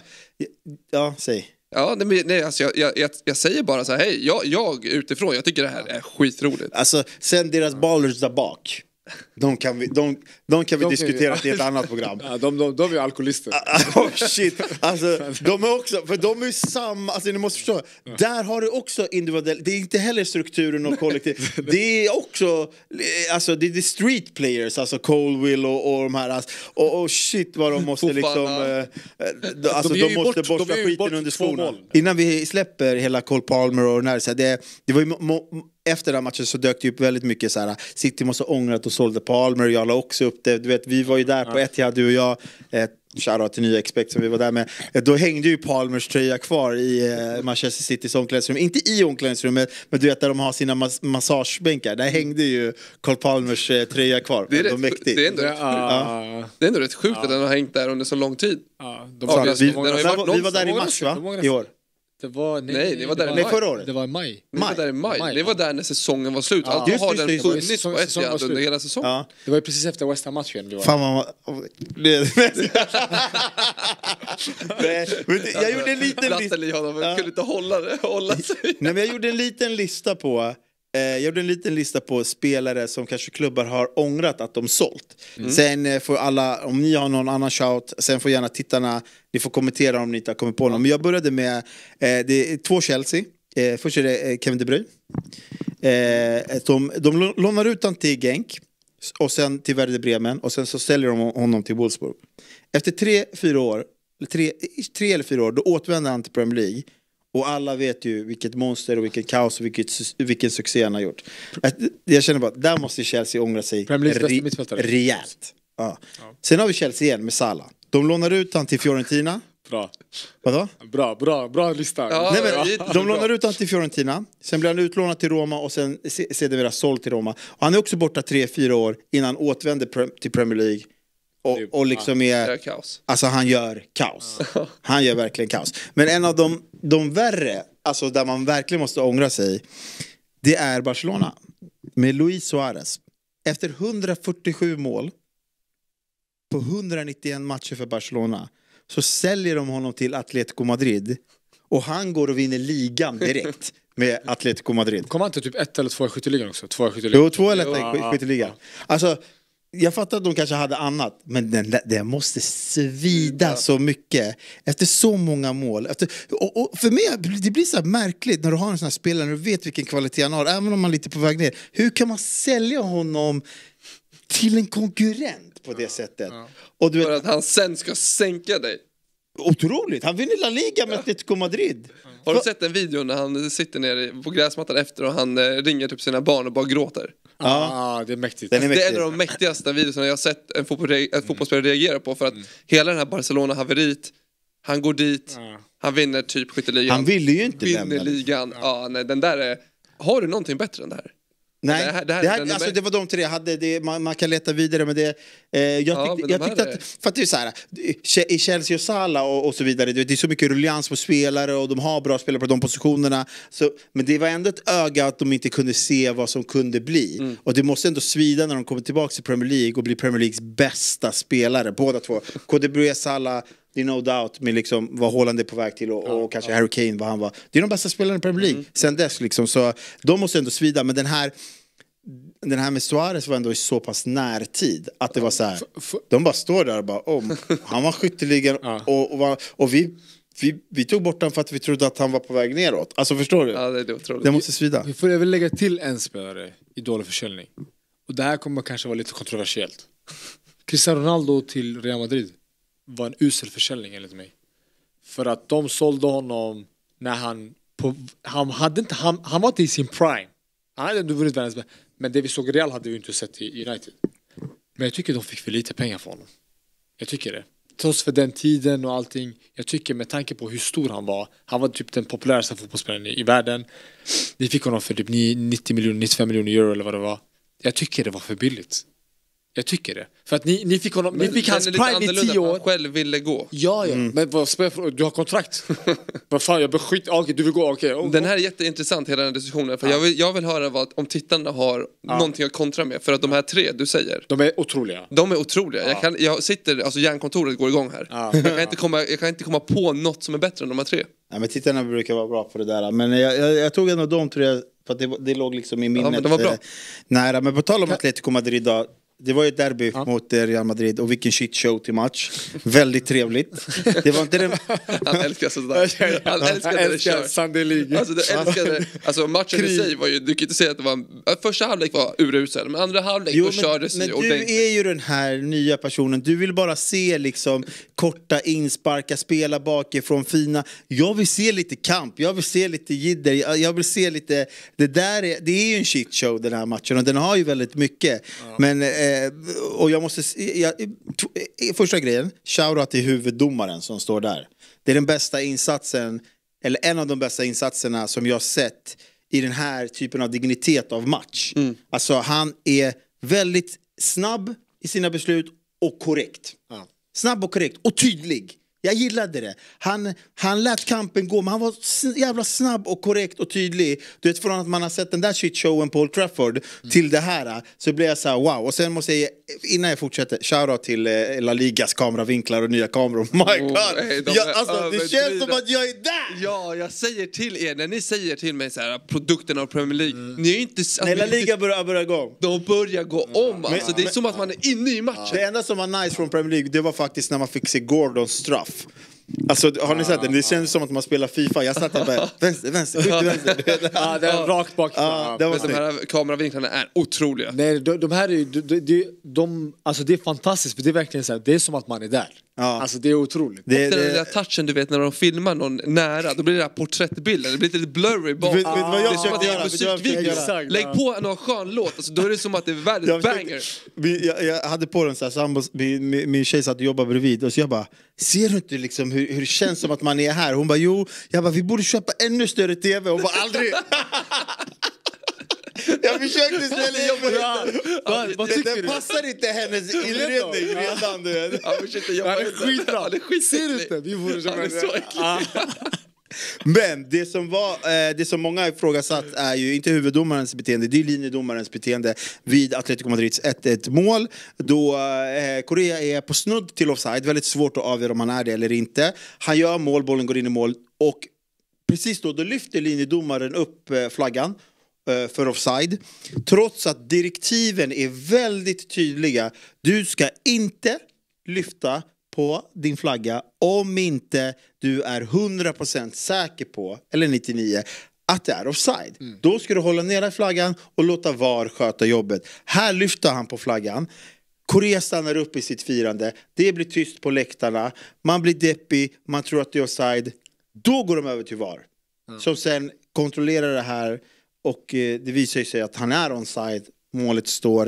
ja, säg. Ja, nej, nej, alltså jag, jag, jag, jag säger bara så här, hej, jag, jag utifrån, jag tycker det här är skitroligt. Alltså, sen deras ballers där bak. De kan vi, de, de kan vi de diskutera kan... i ett annat program. Ja, de, de, de är alkoholister. Oh shit. Alltså, de är också, för de är samma, alltså ni måste förstå. Ja. Där har du också individuell, det är inte heller strukturen och kollektiv. Det är också, alltså det är street players, alltså Colville och, och de här. Alltså, och, och shit vad de måste liksom, eh, alltså de, de måste bort, borsta de skiten under skorna. Innan vi släpper hela Cole Palmer och när så det, det var ju mo- efter den matchen så dök det upp väldigt mycket så här. City måste ångrat och sålde Palmer. Jag la också upp det. Du vet, vi var ju där på Etihad, du och jag. Eh, shoutout till nya Expect som vi var där med. Eh, då hängde ju Palmers tröja kvar i eh, Manchester Citys omklädningsrum. Inte i omklädningsrummet, men du vet där de har sina mas- massagebänkar. Där hängde ju Cole Palmers eh, tröja kvar. Det är, de rätt, det är ändå rätt, ja. Det är ändå rätt sjukt ja. att den har hängt där under så lång tid. Ja, de ja, vi, vi, var, vi var där i mars va? I år. Det var, nej, nej, det var där det var, nej, förra året. Det var i maj. Det var där i maj. maj. Det var där när säsongen var slut. Ja. Alltså just, har just, den funnits just, på Etihad under hela säsongen. Ja. Det var ju precis efter West Ham-matchen. Fan vad jag gjorde en liten lista. Jag kunde inte hålla det, hålla sig. Nej, men jag gjorde en liten lista på eh, jag gjorde en liten lista på spelare som kanske klubbar har ångrat att de sålt. Mm. Sen eh, får alla, om ni har någon annan shout, sen får gärna tittarna, ni får kommentera om ni inte har kommit på någon. Men jag började med, eh, det är två Chelsea. Eh, först är det eh, Kevin De Bruyne. Eh, de, de lånar ut han till Genk och sen till Werder Bremen och sen så säljer de honom till Wolfsburg. Efter tre, fyra år, tre, tre eller fyra år, då återvänder han till Premier League. Och alla vet ju vilket monster och vilket kaos och vilket, vilken succé han har gjort. Jag känner bara, där måste Chelsea ångra sig re- rejält. Ja. Ja. Sen har vi Chelsea igen med Salah. De lånar ut han till Fiorentina. Bra. Vadå? Bra, bra, bra lista. Ja, nej, men, de lånar ut han till Fiorentina. Sen blir han utlånad till Roma och sen sedermera såld till Roma. Och han är också borta tre, fyra år innan han återvänder pre- till Premier League. Och, och liksom är, är kaos. Alltså han gör kaos. Han gör verkligen kaos. Men en av de, de värre, alltså där man verkligen måste ångra sig, det är Barcelona. Med Luis Suarez. Efter hundrafyrtiosju mål på hundranittioen matcher för Barcelona så säljer de honom till Atletico Madrid. Och han går och vinner ligan direkt med Atletico Madrid. Kommer han inte typ ett eller två i skytteligan också? Två i skytteligan. Jo, två eller ett i skytteligan. Alltså, jag fattar att de kanske hade annat, men den, den måste svida ja. så mycket efter så många mål. Efter, och, och för mig, det blir så här märkligt när du har en sån här spelare och du vet vilken kvalitet han har, även om man är lite på väg ner. Hur kan man sälja honom till en konkurrent på det ja. sättet? Ja. Och du vet, för att han sen ska sänka dig. Otroligt, han vinner La Liga med Atletico Madrid. Ja. Har du sett en video när han sitter nere på gräsmattan efter och han ringer typ sina barn och bara gråter? Ja, ah, det är mäktigt. Det är, mäktigt. Det är en av de mäktigaste videorna jag har sett en fotboll, ett fotbollsspelare reagera på. För att mm. hela den här Barcelona-haverit, han går dit, ah. han vinner typ skytteligan. Han ville ju inte vinner ligan. Ja. Ja, nej, den där är... Har du någonting bättre än det här? Nej, det, här, det, här, det, här, alltså, det var de tre jag hade, det, man, man kan leta vidare med det. Eh, jag ja, tyckte, jag tyckte att, för att det är så här, i Chelsea och Salah och, och så vidare, det, det är så mycket ruljans på spelare och de har bra spelare på de positionerna. Så, men det var ändå ett öga att de inte kunde se vad som kunde bli. Mm. Och det måste ändå svida när de kommer tillbaka till Premier League och blir Premier Leagues bästa spelare, båda två. K D Bruyne, Salah, det är no doubt med liksom vad Haaland är på väg till och, och ja, kanske ja. Harry Kane vad han var. Det är de bästa spelarna i Premier League mm. sen dess liksom, så de måste ändå svida, men den här den här med Suarez var ändå i så pass närtid att det var så här, de bara står där och bara, oh, han var skytteligan ja. och, och, var, och vi, vi, vi tog bort honom för att vi trodde att han var på väg neråt. Alltså förstår du? Ja, det är det otroligt. Det måste svida. Vi får jag vill lägga till en spelare i dålig försäljning. Och det här kommer kanske vara lite kontroversiellt. Cristiano Ronaldo till Real Madrid var en usel försäljning enligt mig. För att de sålde honom när han på, han hade inte han, han var inte i sin prime. Han hade ändå vunnit världens, men det vi såg i Real hade vi inte sett i United. Men jag tycker de fick för lite pengar för honom. Jag tycker det. Trots för den tiden och allting. Jag tycker med tanke på hur stor han var. Han var typ den populäraste fotbollsspelaren i, i världen. Vi fick honom för typ nittio miljoner, nittiofem miljoner euro eller vad det var. Jag tycker det var för billigt. Jag tycker det. För att ni, ni fick honom, men, ni fick hans prime i tio år. Han själv ville gå. Ja, ja. Mm. Men vad spelar du har kontrakt. Vad fan, jag beskit. Okej, okay, du vill gå. Okej. Okay. Oh, den här är jätteintressant hela den här diskussionen för ja. jag vill jag vill höra vad om tittarna har ja. någonting att kontra med för att de här tre du säger. De är otroliga. De är otroliga. Ja. Jag kan jag sitter alltså hjärnkontoret går igång här. Ja. Jag kan inte komma jag kan inte komma på något som är bättre än de här tre. Ja, men tittarna brukar vara bra på det där. Men jag, jag, jag tog ändå de tre För det, det låg liksom i minnet. Ja, men det var bra. Eh, nära. Men på tal om Atletico Madrid då. Det var ju ett derby ja. mot Real Madrid och vilken shit show till match. Väldigt trevligt. Det var inte den... Han älskar sådär. Han älskade det kör. Sunday League. Alltså, det älskade, alltså matchen Krig. i sig var ju, du kan inte säga att det var en, första halvlek var urusel, men andra halvlek jo, då kördes men, ju men du är ju den här nya personen. Du vill bara se liksom korta insparkar, spela bakifrån fina. Jag vill se lite kamp, jag vill se lite jidder, jag, jag vill se lite... Det där är, det är ju en shit show den här matchen och den har ju väldigt mycket. Ja. Men... Eh, och jag måste jag, första grejen, shoutout till huvuddomaren som står där. Det är den bästa insatsen, eller en av de bästa insatserna som jag sett i den här typen av dignitet av match. Mm. Alltså han är väldigt snabb i sina beslut och korrekt. Ja. Snabb och korrekt och tydlig. Jag gillade det. Han, han lät kampen gå, men han var jävla snabb och korrekt och tydlig. Du vet, från att man har sett den där shitshowen på Old Trafford mm. till det här, så blir jag så här, wow. Och sen måste jag, innan jag fortsätter, shoutout till eh, La Ligas kameravinklar och nya kameror. My oh, God! Hey, de jag, alltså, det känns som att jag är där! Ja, jag säger till er, när ni säger till mig så här, produkterna av Premier League, mm. ni är inte... Alltså, Nej, La Liga börjar, börjar gå. De börjar gå om, men, alltså. Det är men, som att man är inne i matchen. Det enda som var nice från Premier League, det var faktiskt när man fick se Gordons straff. Alltså har ni sett det? Det känns som att man spelar FIFA. Jag satt där bara, vänster, vänster, ut till vänster. Ja, det är rakt bak. Ja, det var de här kameravinklarna är otroliga. Nej, de, de här är de, de, de, alltså det är fantastiskt, för det är verkligen så här, det är som att man är där. Ja. Alltså det är otroligt. Det, det, den där touchen, du vet, när de filmar någon nära, då blir det där porträttbilden, det blir lite blurry bak. Vet, vet vad jag försökte göra? Musikvideo. Lägg på någon skön låt, alltså, då är det som att det är världens banger. Jag, jag hade på den så här, sambos, min, min tjej satt och jobbade bredvid, och så jag bara, ser du inte liksom hur, hur det känns som att man är här? Hon bara, jo. Jag bara, vi borde köpa ännu större tv. Hon bara, aldrig. Jag försökte ställa jobba ja. ja, vad tycker det, det du? Passar inte hennes inredning redan, du vet. Ja, jag han är skitbra. Han är skit. Ser du inte? Vi borde köpa det. Men det som var eh, det som många ifrågasatt är ju inte huvuddomarens beteende, det är linjedomarens beteende vid Atletico Madrids ett ett mål då eh, Correa är på snudd till offside, väldigt svårt att avgöra om han är det eller inte. Han gör mål, bollen går in i mål, och precis då, då lyfter linjedomaren upp eh, flaggan eh, för offside, trots att direktiven är väldigt tydliga. Du ska inte lyfta på din flagga om inte du är hundra procent säker på, eller nittionio, att det är offside. Mm. Då ska du hålla ner flaggan och låta V A R sköta jobbet. Här lyfter han på flaggan. Correa stannar upp i sitt firande. Det blir tyst på läktarna. Man blir deppig. Man tror att det är offside. Då går de över till V A R. Mm. Som sen kontrollerar det här. Och eh, det visar sig att han är onside. Målet står.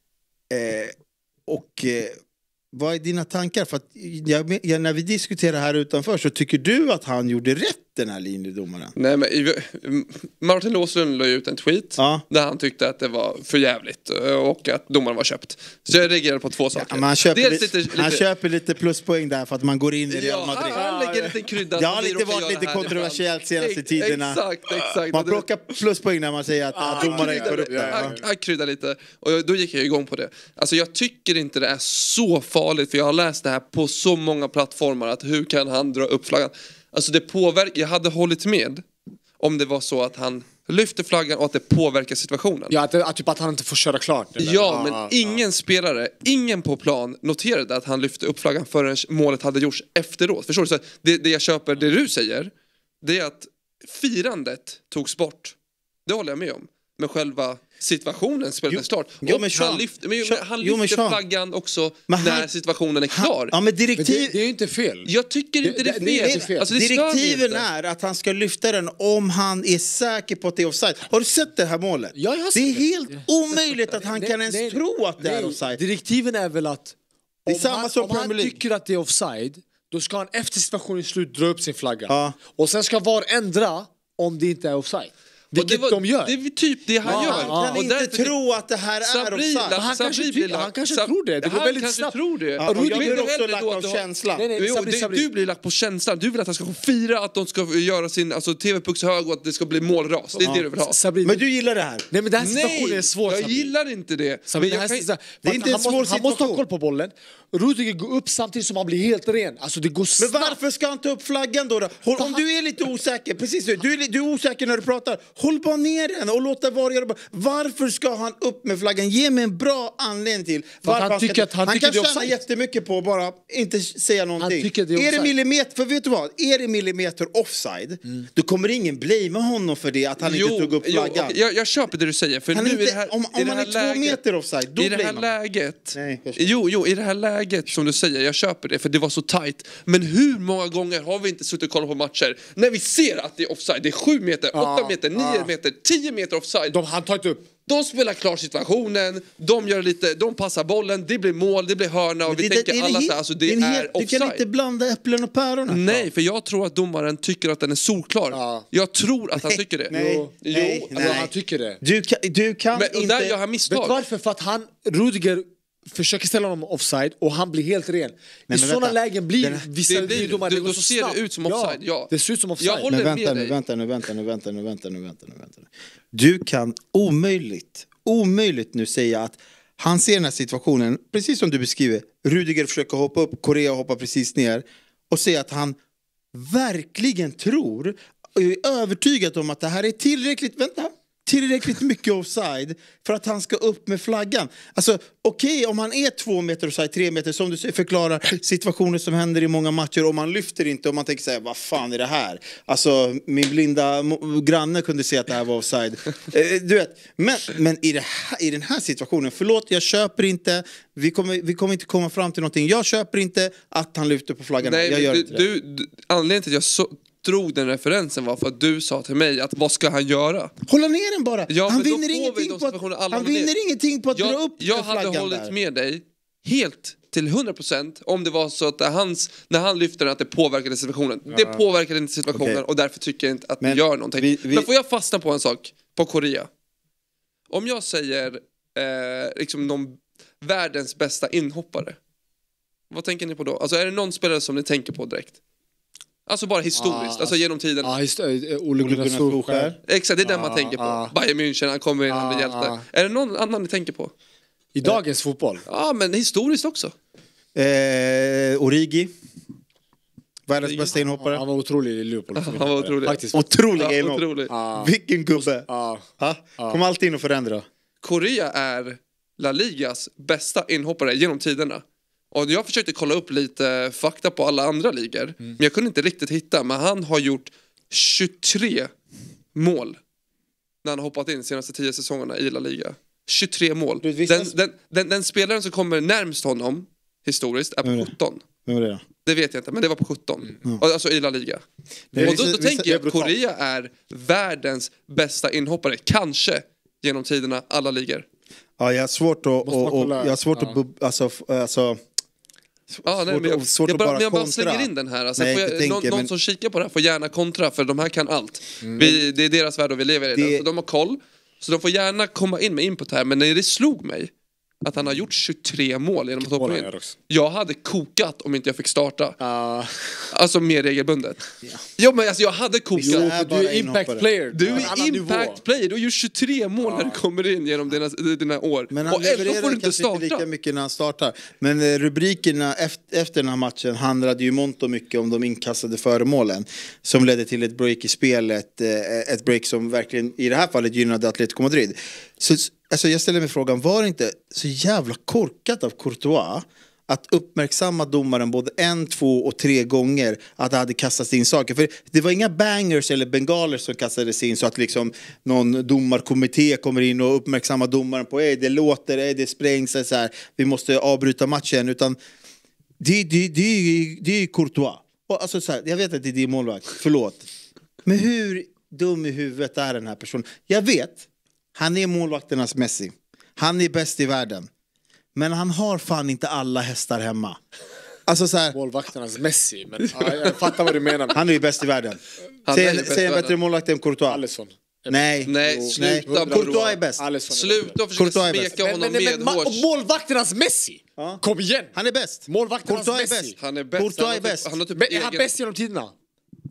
Eh, och... Eh, vad är dina tankar? För att jag, jag, när vi diskuterar här utanför, så tycker du att han gjorde rätt, den här linjedomaren? Nej, men Martin Låslund la ut en tweet ja. där han tyckte att det var för jävligt och att domaren var köpt. Så jag reagerade på två saker. Ja, han köper, li- lite, lite... han köper lite pluspoäng där för att man går in i Real Madrid. Ja, han lägger lite krydda. Det har lite varit lite kontroversiellt senaste tiderna. Exakt, exakt. Man plockar pluspoäng när man säger att, ah, att domaren inte går upp där. Han, han kryddar lite. Och då gick jag igång på det. Alltså jag tycker inte det är så farligt, för jag har läst det här på så många plattformar, att hur kan han dra upp flaggan? Alltså det påverkar, jag hade hållit med om det var så att han lyfter flaggan och att det påverkar situationen. Ja, att, att, typ att han inte får köra klart. Eller? Ja, ah, men ah, ingen ah. spelare, ingen på plan noterade att han lyfte upp flaggan förrän målet hade gjorts efteråt. Förstår du? Så det, det jag köper, det du säger, det är att firandet togs bort. Det håller jag med om. Men själva situationen spelades klart. Jo, men han lyfter, men, men han lyfter jo, men flaggan också han, när situationen är klar. Han, ja, men direktiv... men det, det är inte fel. Jag tycker inte det, det, det är fel. fel. Alltså, det direktiven är att han ska lyfta den om han är säker på att det är offside. Har du sett det här målet? Ja, jag har det är sett helt det. omöjligt att han nej, kan ens nej, tro att det nej, är offside. Direktiven är väl att det är samma han, som om han tycker att det är offside, då ska han efter situationen slut dra upp sin flagga. Ja. Och sen ska V A R ändra om det inte är offside. Vilket var, de gör. Det är typ det han ja, gör. Han kan inte tro att det här är offside. Han kanske, ty- han kanske Sab- tror det. Det går väldigt snabbt. Tror det. Ja, och jag blir också lagt av känslan. Nej, nej, jo, Sabri, Sabri. Du blir lagt på känslan. Du vill att han ska få fira, att de ska göra sin alltså, T V-pucks hög och att det ska bli målras. Det är ja. det du vill ha. Sabri, men du gillar det här? Nej, men den här situationen nej, är svår. jag Sabri. gillar inte det. Sabri, det, här, kan, det är inte en svår måste, situation. Han måste ha koll på bollen. Rudiger går upp samtidigt som han blir helt ren. Alltså det går snabbt. Men varför ska han ta upp flaggan då? då? Om du är lite osäker, precis du, du är, du är osäker när du pratar. håll bara ner den och låta varje... Varför ska han upp med flaggan? Ge mig en bra anledning till. Han, han, tycker att han, han tycker kan tjäna jättemycket på att bara inte säga någonting. Det är, är det millimeter, för vet du vad? Är det millimeter offside, mm. då kommer ingen blamea honom för det, att han jo, inte tog upp flaggan. Jo, jag, jag köper det du säger. För han nu inte, i det här, om om i det han här är läget, två meter offside, då i det här man. läget. Nej, jo, jo, i det här läget som du säger, jag köper det för det var så tight. Men hur många gånger har vi inte suttit och kollat på matcher när vi ser att det är offside? Det är sju meter, åtta ah, meter, nio ah. meter, tio meter offside. De har tagit upp. De spelar klar situationen, de gör lite, de passar bollen, det blir mål, det blir hörna och det, vi det, tänker det, alla det, så här, alltså det, det är, är offside. Du kan inte blanda äpplen och pärorna. Nej, för jag tror att domaren tycker att den är solklar. Ja. Jag tror att han nej, tycker det. Nej, jo, nej, jo, nej. Alltså, han tycker det. Du kan, du kan men, inte... Där gör han misstag. Vet varför? För att han, Rudiger försöker ställa honom offside och han blir helt ren. Nej, I sådana lägen blir den, vissa det blir, domare det, då så ser snabbt. Det ut som offside. Ja, ja. Det ser ut som offside. Jag håller men vänta med nu, dig. vänta nu, vänta nu, vänta nu, vänta nu, vänta nu, vänta nu. Du kan omöjligt, omöjligt nu säga att han ser den här situationen, precis som du beskriver. Rudiger försöker hoppa upp, Korea hoppar precis ner och säga att han verkligen tror och är övertygad om att det här är tillräckligt, vänta, tillräckligt mycket offside för att han ska upp med flaggan. Alltså okej, okay, om han är två meter offside, tre meter, som du säger, förklarar situationer som händer i många matcher och man lyfter inte och man tänker säga vad fan är det här? Alltså min blinda granne kunde se att det här var offside. eh, du vet, men, men i, det här, i den här situationen, förlåt, jag köper inte, vi kommer, vi kommer inte komma fram till någonting. Jag köper inte att han lyfter på flaggan. Nej, jag gör du, inte det. Du, du, anledningen till att jag så drog den referensen var för att du sa till mig att vad ska han göra? Hålla ner den bara. Ja, han vinner ingenting på att, han vinner ingenting på att jag, dra upp jag hade hållit där. Med dig helt till hundra procent om det var så att hans, när han lyfter den att det påverkade situationen. Ja. Det påverkade inte situationen okay. Och därför tycker jag inte att men, det gör någonting. Vi, vi... Men får jag fastna på en sak på Korea? Om jag säger eh, liksom någon världens bästa inhoppare. Vad tänker ni på då? Alltså är det någon spelare som ni tänker på direkt? Alltså bara historiskt, ah, alltså genom tiden. Ja, ah, hist- Ole Gunnar Solskjær. Exakt, det är den ah, man tänker på. Ah, Bayern München, han kommer in, han blir hjälte. Ah, är det någon annan ni tänker på? I dagens eh. fotboll? Ja, men historiskt också. Eh, Origi. Världens bästa inhoppare. Ah, han var otrolig i Liverpool. Han var otrolig. Faktiskt. Otrolig ja, inhopp. otrolig. Ah. Vilken gubbe. Ah. Ah. Kom alltid in och förändra. Korea är La Ligas bästa inhoppare genom tiderna. Och jag försökte kolla upp lite fakta på alla andra ligor. Mm. Men jag kunde inte riktigt hitta. Men han har gjort tjugotre mål när han har hoppat in de senaste tio säsongerna i La Liga. tjugotre mål. Den, den, den, den spelaren som kommer närmst honom historiskt är på mm. sjutton. Vem är det då? Det vet jag inte, men det var på sjutton. Mm. Alltså i La Liga. Det, och då, då vissa, tänker jag att Korea är världens bästa inhoppare. Kanske genom tiderna alla ligor. Ja, jag har svårt att... Och, och, jag har svårt ja. att... Alltså... alltså Ja, nej, men jag, svårt jag, bara, bara jag bara slänger in den här alltså, nej, jag, tänker, någon, någon men... som kikar på det här får gärna kontra. För de här kan allt. mm. vi, Det är deras värld och vi lever i det... den. Så de har koll. Så de får gärna komma in med input här. Men när det slog mig att han har gjort tjugotre mål genom att hoppa in. Jag hade kokat om inte jag fick starta. Uh. Alltså mer regelbundet. Yeah. Jo, men alltså jag hade kokat. Jo, du är impact player. Du är impact nivå. player. Du har gjort tjugotre mål uh. när du kommer in genom dina, dina år. Men han och ändå får du inte starta. Inte lika mycket när han startar. Men eh, rubrikerna efter, efter den här matchen handlade ju mångt och mycket om de inkastade föremålen. Som ledde till ett break i spelet. Eh, ett break som verkligen i det här fallet gynnade Atletico Madrid. Så alltså jag ställer mig frågan, var det inte så jävla korkat av Courtois att uppmärksamma domaren både en, två och tre gånger att det hade kastats in saker? För det var inga bangers eller bengaler som kastades in så att liksom någon domarkommitté kommer in och uppmärksammar domaren på ej det låter, ej det sprängs så här, vi måste avbryta matchen, utan det, det, det, det är Courtois. Och alltså så här, jag vet att det är din målvakt, förlåt. Men hur dum i huvudet är den här personen? Jag vet. Han är målvakternas Messi. Han är bäst i världen. Men han har fan inte alla hästar hemma. Alltså så här, målvakternas Messi. Men, ja, jag fattar vad du menar. Han är ju bäst i världen. Säg en bättre målvakt än Courtois. Alisson. Nej, nej, sluta. Courtois är bäst. Alisson sluta och försöka smeka honom men, men, men, med hårs. Målvakternas Messi. Ja. Kom igen. Han är bäst. Målvakternas Courtois Messi. Är bäst. Han är bäst. Courtois är bäst. Han har typ men är han bäst genom tiderna?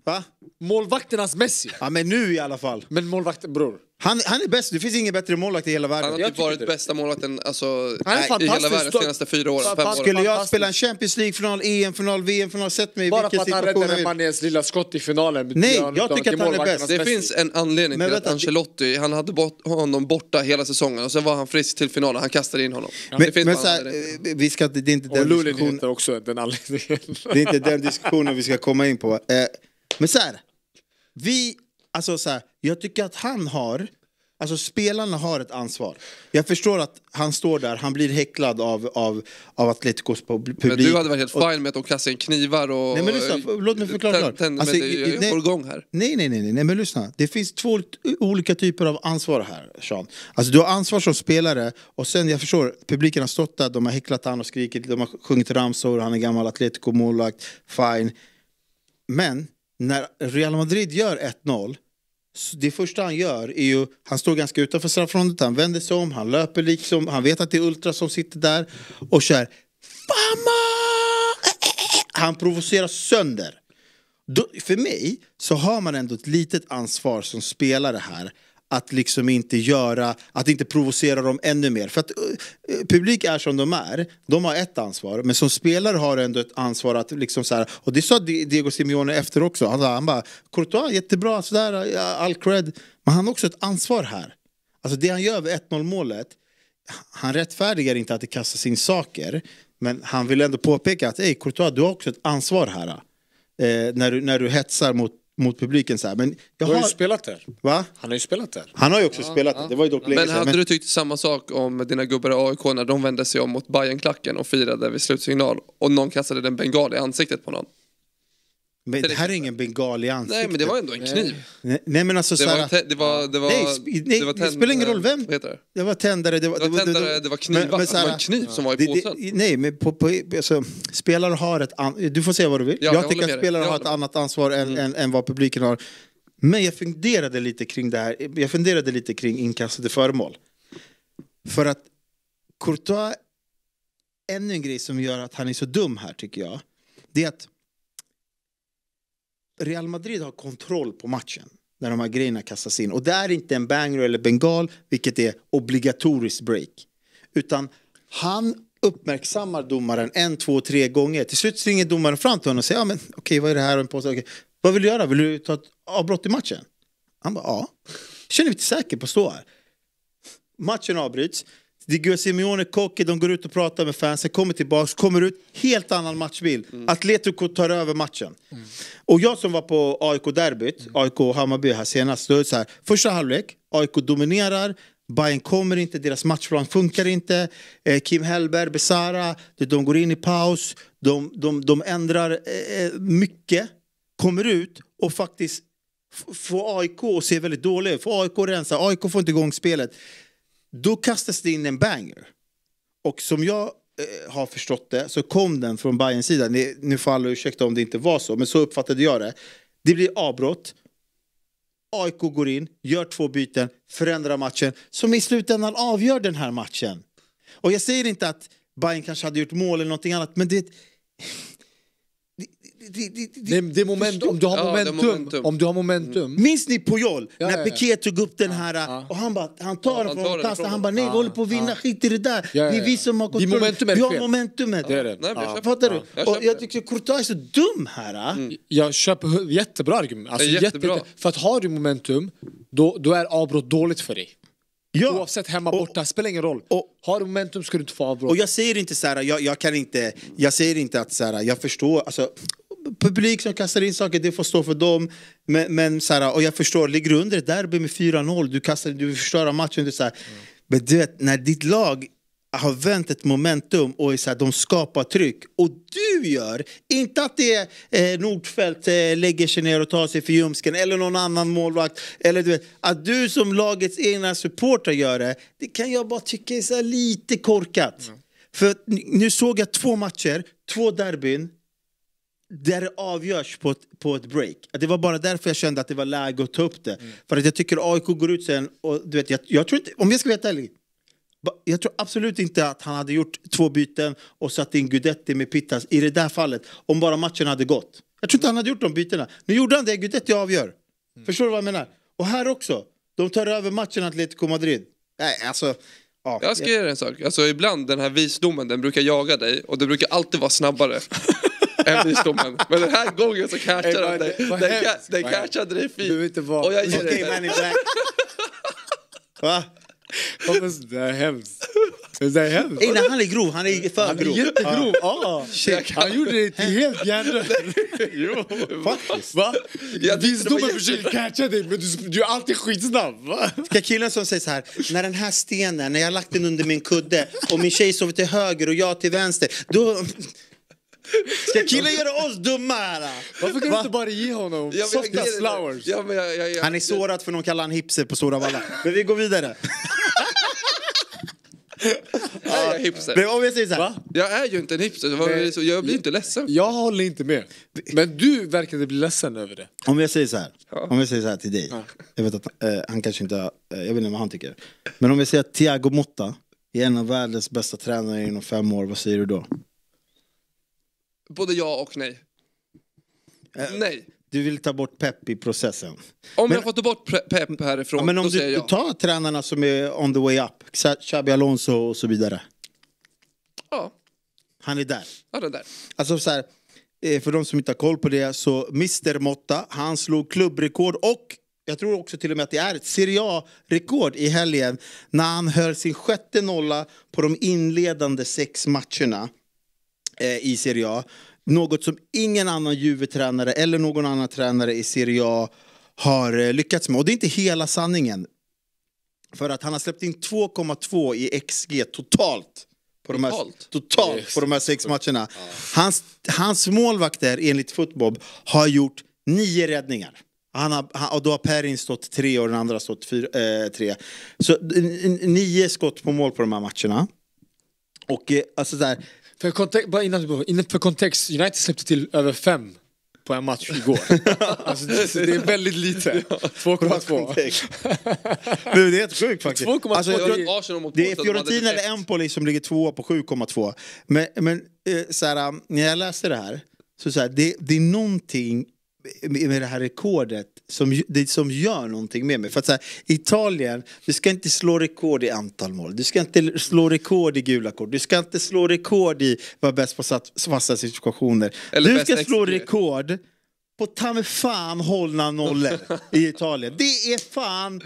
Va? Målvakternas Messi. Ja, men nu i alla fall. Men målvakten, bror. Han, han är bäst, det finns ingen bättre målvakt i hela världen. Han har typ varit bästa målvakten alltså, Han är nej, i hela världen de senaste fyra åren. Fem Skulle åren. jag spela en Champions League-final, E M-final, V M-final, sett mig i Bara vilken för att han situation räddade jag vill. Manés lilla skott i finalen. Nej, han jag tycker att han är bäst. Det finns en anledning Men till vänta, att Ancelotti, han hade bort honom borta hela säsongen och sen var han frisk till finalen, han kastade in honom. Men, det finns men bara så här, anledning. eh, vi ska, det är inte Och den Luleå diskussionen, heter också den anledningen. det är inte den diskussionen vi ska komma in på. Eh, men så här, vi, alltså så här, jag tycker att han har, alltså spelarna har ett ansvar. Jag förstår att han står där, han blir häcklad av, av, av Atleticos publik. Men du hade varit helt fine med att de kastar in knivar och... Nej men lyssna, låt mig förklara klart. Tänd, Alltså, men det, jag nej, får igång här. nej, nej, nej, nej, nej, men lyssna. Det finns två olika typer av ansvar här, Sean. Alltså du har ansvar som spelare och sen, jag förstår, publiken har stått där, de har häcklat han och skrikit, de har sjungit ramsor, han är gammal Atletico-målvakt, fine. Men när Real Madrid gör ett noll, det första han gör är ju, han står ganska utanför straffområdet, han vänder sig om, han löper liksom, han vet att det är Ultra som sitter där och kör Fama! Han provocerar sönder. Då, för mig så har man ändå ett litet ansvar som spelare här att liksom inte göra, att inte provocera dem ännu mer. För att uh, publik är som de är, de har ett ansvar, men som spelare har ändå ett ansvar att liksom så här, och det sa Diego Simeone efter också, han, han bara, Courtois, jättebra, sådär, all cred, men han har också ett ansvar här. Alltså det han gör vid ett noll målet, han rättfärdigar inte att det kastas in saker, men han vill ändå påpeka att, ey Courtois, du har också ett ansvar här, eh, när, du, när du hetsar mot mot publiken så här. Men jag har har ju spelat där. Va? Han har ju spelat där. Han har ju också ja, spelat. Ja. Det var ju dock länge Men sedan. hade du tyckt samma sak om dina gubbar i A I K när de vände sig om mot Bayern-klacken och firade vid slutsignal och någon kastade den bengal i ansiktet på någon? Men det här är ingen bengal i ansiktet. Nej, men det var ändå en kniv. Nej, nej men alltså Det så här, var, te- det var, det var, nej, sp- nej, det var det spelar ingen roll vem. Vad heter det? Det var tändare, det var, Det var tändare, det var knivar. men- men så här- det var en kniv som var i det, påsen. det, nej, men på, på, alltså, spelare har ett an, du får säga vad du vill. Ja, jag jag tycker håller att med dig. spelare Jag har ett håller annat ansvar än, Mm. än, än vad publiken har. Men jag funderade lite kring det här. Jag funderade lite kring inkastade föremål. För att Courtois, ännu en grej som gör att han är så dum här tycker jag, det är att Real Madrid har kontroll på matchen när de här grejerna kastas in. Och det är inte en banger eller bengal, vilket är obligatoriskt break. Utan han uppmärksammar domaren en, två, tre gånger. Till slut springer domaren fram till honom och säger, ja men okej, okay, vad är det här? Okay. Vad vill du göra? Vill du ta ett avbrott i matchen? Han bara, ja. Känner mig inte säker på att stå här. Matchen avbryts. Diego Simeone, Koke, de går ut och pratar med fansen, kommer tillbaka, kommer ut, helt annan matchbild. Mm. Atletico tar över matchen. Mm. Och jag som var på A I K-derbyt, mm. A I K Hammarby här senast, då är det så här, första halvlek, A I K dominerar, Bayern kommer inte, deras matchplan funkar inte, eh, Kim Hellberg, Besara, de går in i paus, de, de, de ändrar eh, mycket, kommer ut och faktiskt f- får A I K att se väldigt dåligt, får A I K rensa, A I K får inte igång spelet. Då kastas det in en banger. Och som jag eh, har förstått det så kom den från Bayerns sida. Ni, nu får alla ursäkta om det inte var så, men så uppfattade jag det. Det blir avbrott. A I K går in, gör två byten, förändrar matchen, som i slutändan avgör den här matchen. Och jag säger inte att Bayern kanske hade gjort mål eller någonting annat, men det... Det, det, det, det är moment, om du har ja, momentum, momentum. Om du har momentum. Mm. Minns ni Puyol? Ja, när ja, Piqué ja. tog upp den här ja. och han bara, han tar ja, den han från tar den kastar, ifrån han bara nej, ja. vi håller på att vinna, ja. skit i det där. Ja, ja, Det är vi som har kontroll. momentum är vi har fel. momentumet. Det är det. Nej, men jag Ja. köper Fattar det. du? Jag Och köper jag det. tycker Courtois är så dum här. Mm. Jag köper jättebra argument. Alltså, Det är jättebra. jätte, för att har du momentum, då, då är avbrott dåligt för dig. Ja. Oavsett hemma borta, spelar ingen roll. och- har du momentum ska du inte få avbrott. Och jag säger inte så här, jag, jag kan inte, jag säger inte att så här, jag förstår, alltså publik som kastar in saker, det får stå för dem. Men, men så här, och jag förstår, ligger du under ett derby med fyra noll, du kastar, du förstör matchen, du så här. Mm. Men du vet, när ditt lag har vänt ett momentum och är så här, de skapar tryck och du gör, inte att det är eh, Nordfeldt eh, lägger sig ner och tar sig för ljumsken eller någon annan målvakt, eller du vet, att du som lagets egna supporter gör det, det kan jag bara tycka är så här lite korkat. Mm. För nu såg jag två matcher, två derbyn där det avgörs på ett, på ett break. Det var bara därför jag kände att det var läge att ta upp det. Mm. För att jag tycker A I K går ut sen och du vet, jag, jag tror inte, om jag ska veta ärligt, jag tror absolut inte att han hade gjort två byten och satt in Gudetti med Pittas i det där fallet, om bara matchen hade gått. Jag tror inte han hade gjort de bytena. Nu gjorde han det, Guidetti avgör. Mm. Förstår du vad jag menar? Och här också. De tar över matchen Atletico Madrid. Nej, alltså... Ja, jag ska göra en sak. Alltså ibland den här visdomen, den brukar jaga dig. Och det brukar alltid vara snabbare än visdomen. Men den här gången så catchar den dig. Den, ca- den catchade dig fint. Och jag ger okay, dig den. Va? Det är hemskt. Det är hemskt. Nej, han är grov. Han är för han är grov. jättegrov. Ah. Han gjorde det till helt hjärndött. Jo, faktiskt. Va? Visdomen försöker catcha dig, men du, du är alltid skitsnabb. Va? Ska killen som säger så här: när den här stenen, när jag har lagt den under min kudde och min tjej sover till höger och jag till vänster, då... Ska killen göra oss dumma här? Varför kan du inte bara ge honom ja, softa flowers? Ja, men jag, jag, jag, han är sårad för någon kallar han hipser på Stora Valla. Men vi går vidare. Jag är hipster. Men om jag säger så här, va? Jag är ju inte en hipster. Jag blir inte ledsen. Jag håller inte med. Men du verkade bli ledsen över det. Om jag säger så här, ja. om jag säger så här till dig. Ja. Jag vet att eh, han kanske inte, eh, jag vet inte vad han tycker. Men om jag säger att Thiago Motta är en av världens bästa tränare inom fem år, vad säger du då? Både ja och nej. Eh, nej. Du vill ta bort pepp i processen. Om men, jag får ta bort pre- pepp härifrån, ja, men om då du, säger jag du tar tränarna som är on the way up, Xabi Alonso och så vidare. Ja. Han är där. Ja, det där. Alltså så här, för de som inte har koll på det, så mister Motta, han slog klubbrekord och jag tror också till och med att det är ett Serie A-rekord i helgen när han höll sin sjätte nolla på de inledande sex matcherna eh, i Serie A. Något som ingen annan Juve-tränare eller någon annan tränare i Serie A har eh, lyckats med. Och det är inte hela sanningen. För att han har släppt in två komma två i X G totalt. På de här, Totalt? totalt Yes. på de här sex matcherna. Hans, hans målvakter enligt Fotboll har gjort nio räddningar. Han har, han, och då har Perin stått tre och den andra stått fyra, eh, tre. Så n- nio skott på mål på de här matcherna. Och eh, alltså där... För kontext, bara innan, innan för kontext, United släppte till över fem på en match igår. Alltså, det, det är väldigt lite. två komma två. Det är helt sjukt faktiskt. två komma två. Alltså, jag tror, Arsenal det är Fiorentina eller Empoli som ligger tvåa på sju komma två. Men, men eh, så här, när jag läste det här, så, så här, det, det är någonting med det här rekordet som, det som gör någonting med mig. För att så här, Italien, du ska inte slå rekord i antal mål. Du ska inte slå rekord i gula kort. Du ska inte slå rekord i vara bäst på fasta situationer. Eller du ska slå X G. rekord på ta med fan hållna nollor i Italien. Det är fan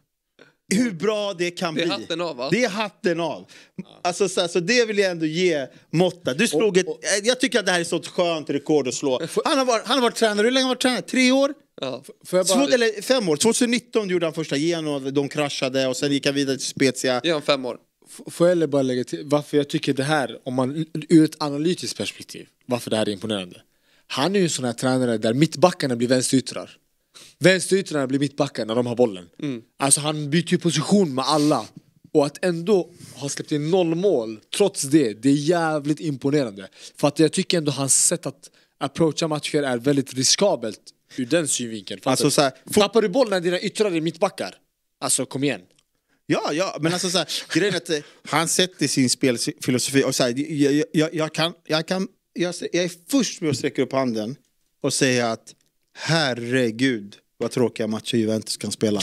hur bra det kan bli. Det är hatten av, va? Det är hatten av. Alltså, så, så det vill jag ändå ge Motta. Du slog ett, jag tycker att det här är så ett skönt rekord att slå. Han har varit, han har varit tränare, hur länge har han varit tränare? Tre år? Ja. Får jag bara... Två, eller fem år. tjugonitton gjorde han första Genoa, de kraschade och sen gick han vidare till Spezia. Ge honom fem år. F- Får jag bara lägga till varför jag tycker det här, om man ur ett analytiskt perspektiv, varför det här är imponerande. Han är ju en sån här tränare där mittbackarna blir vänsteryttrar. Vänsteryttrarna blir mittbackar när de har bollen. Mm. Alltså han byter ju position med alla. Och att ändå ha släppt in noll mål trots det, det är jävligt imponerande. För att jag tycker ändå hans sätt att approacha matcher är väldigt riskabelt ur den synvinkeln. Alltså, så här, tappar du bollen när dina yttrar är mittbackar? Alltså kom igen. Ja, ja, men alltså så här, grejen är att eh, han sätter sin spelfilosofi och så här, jag, jag, jag kan, jag kan, jag, jag är först med att sträcka upp handen och säga att herregud vad tråkiga matcher Juventus kan spela.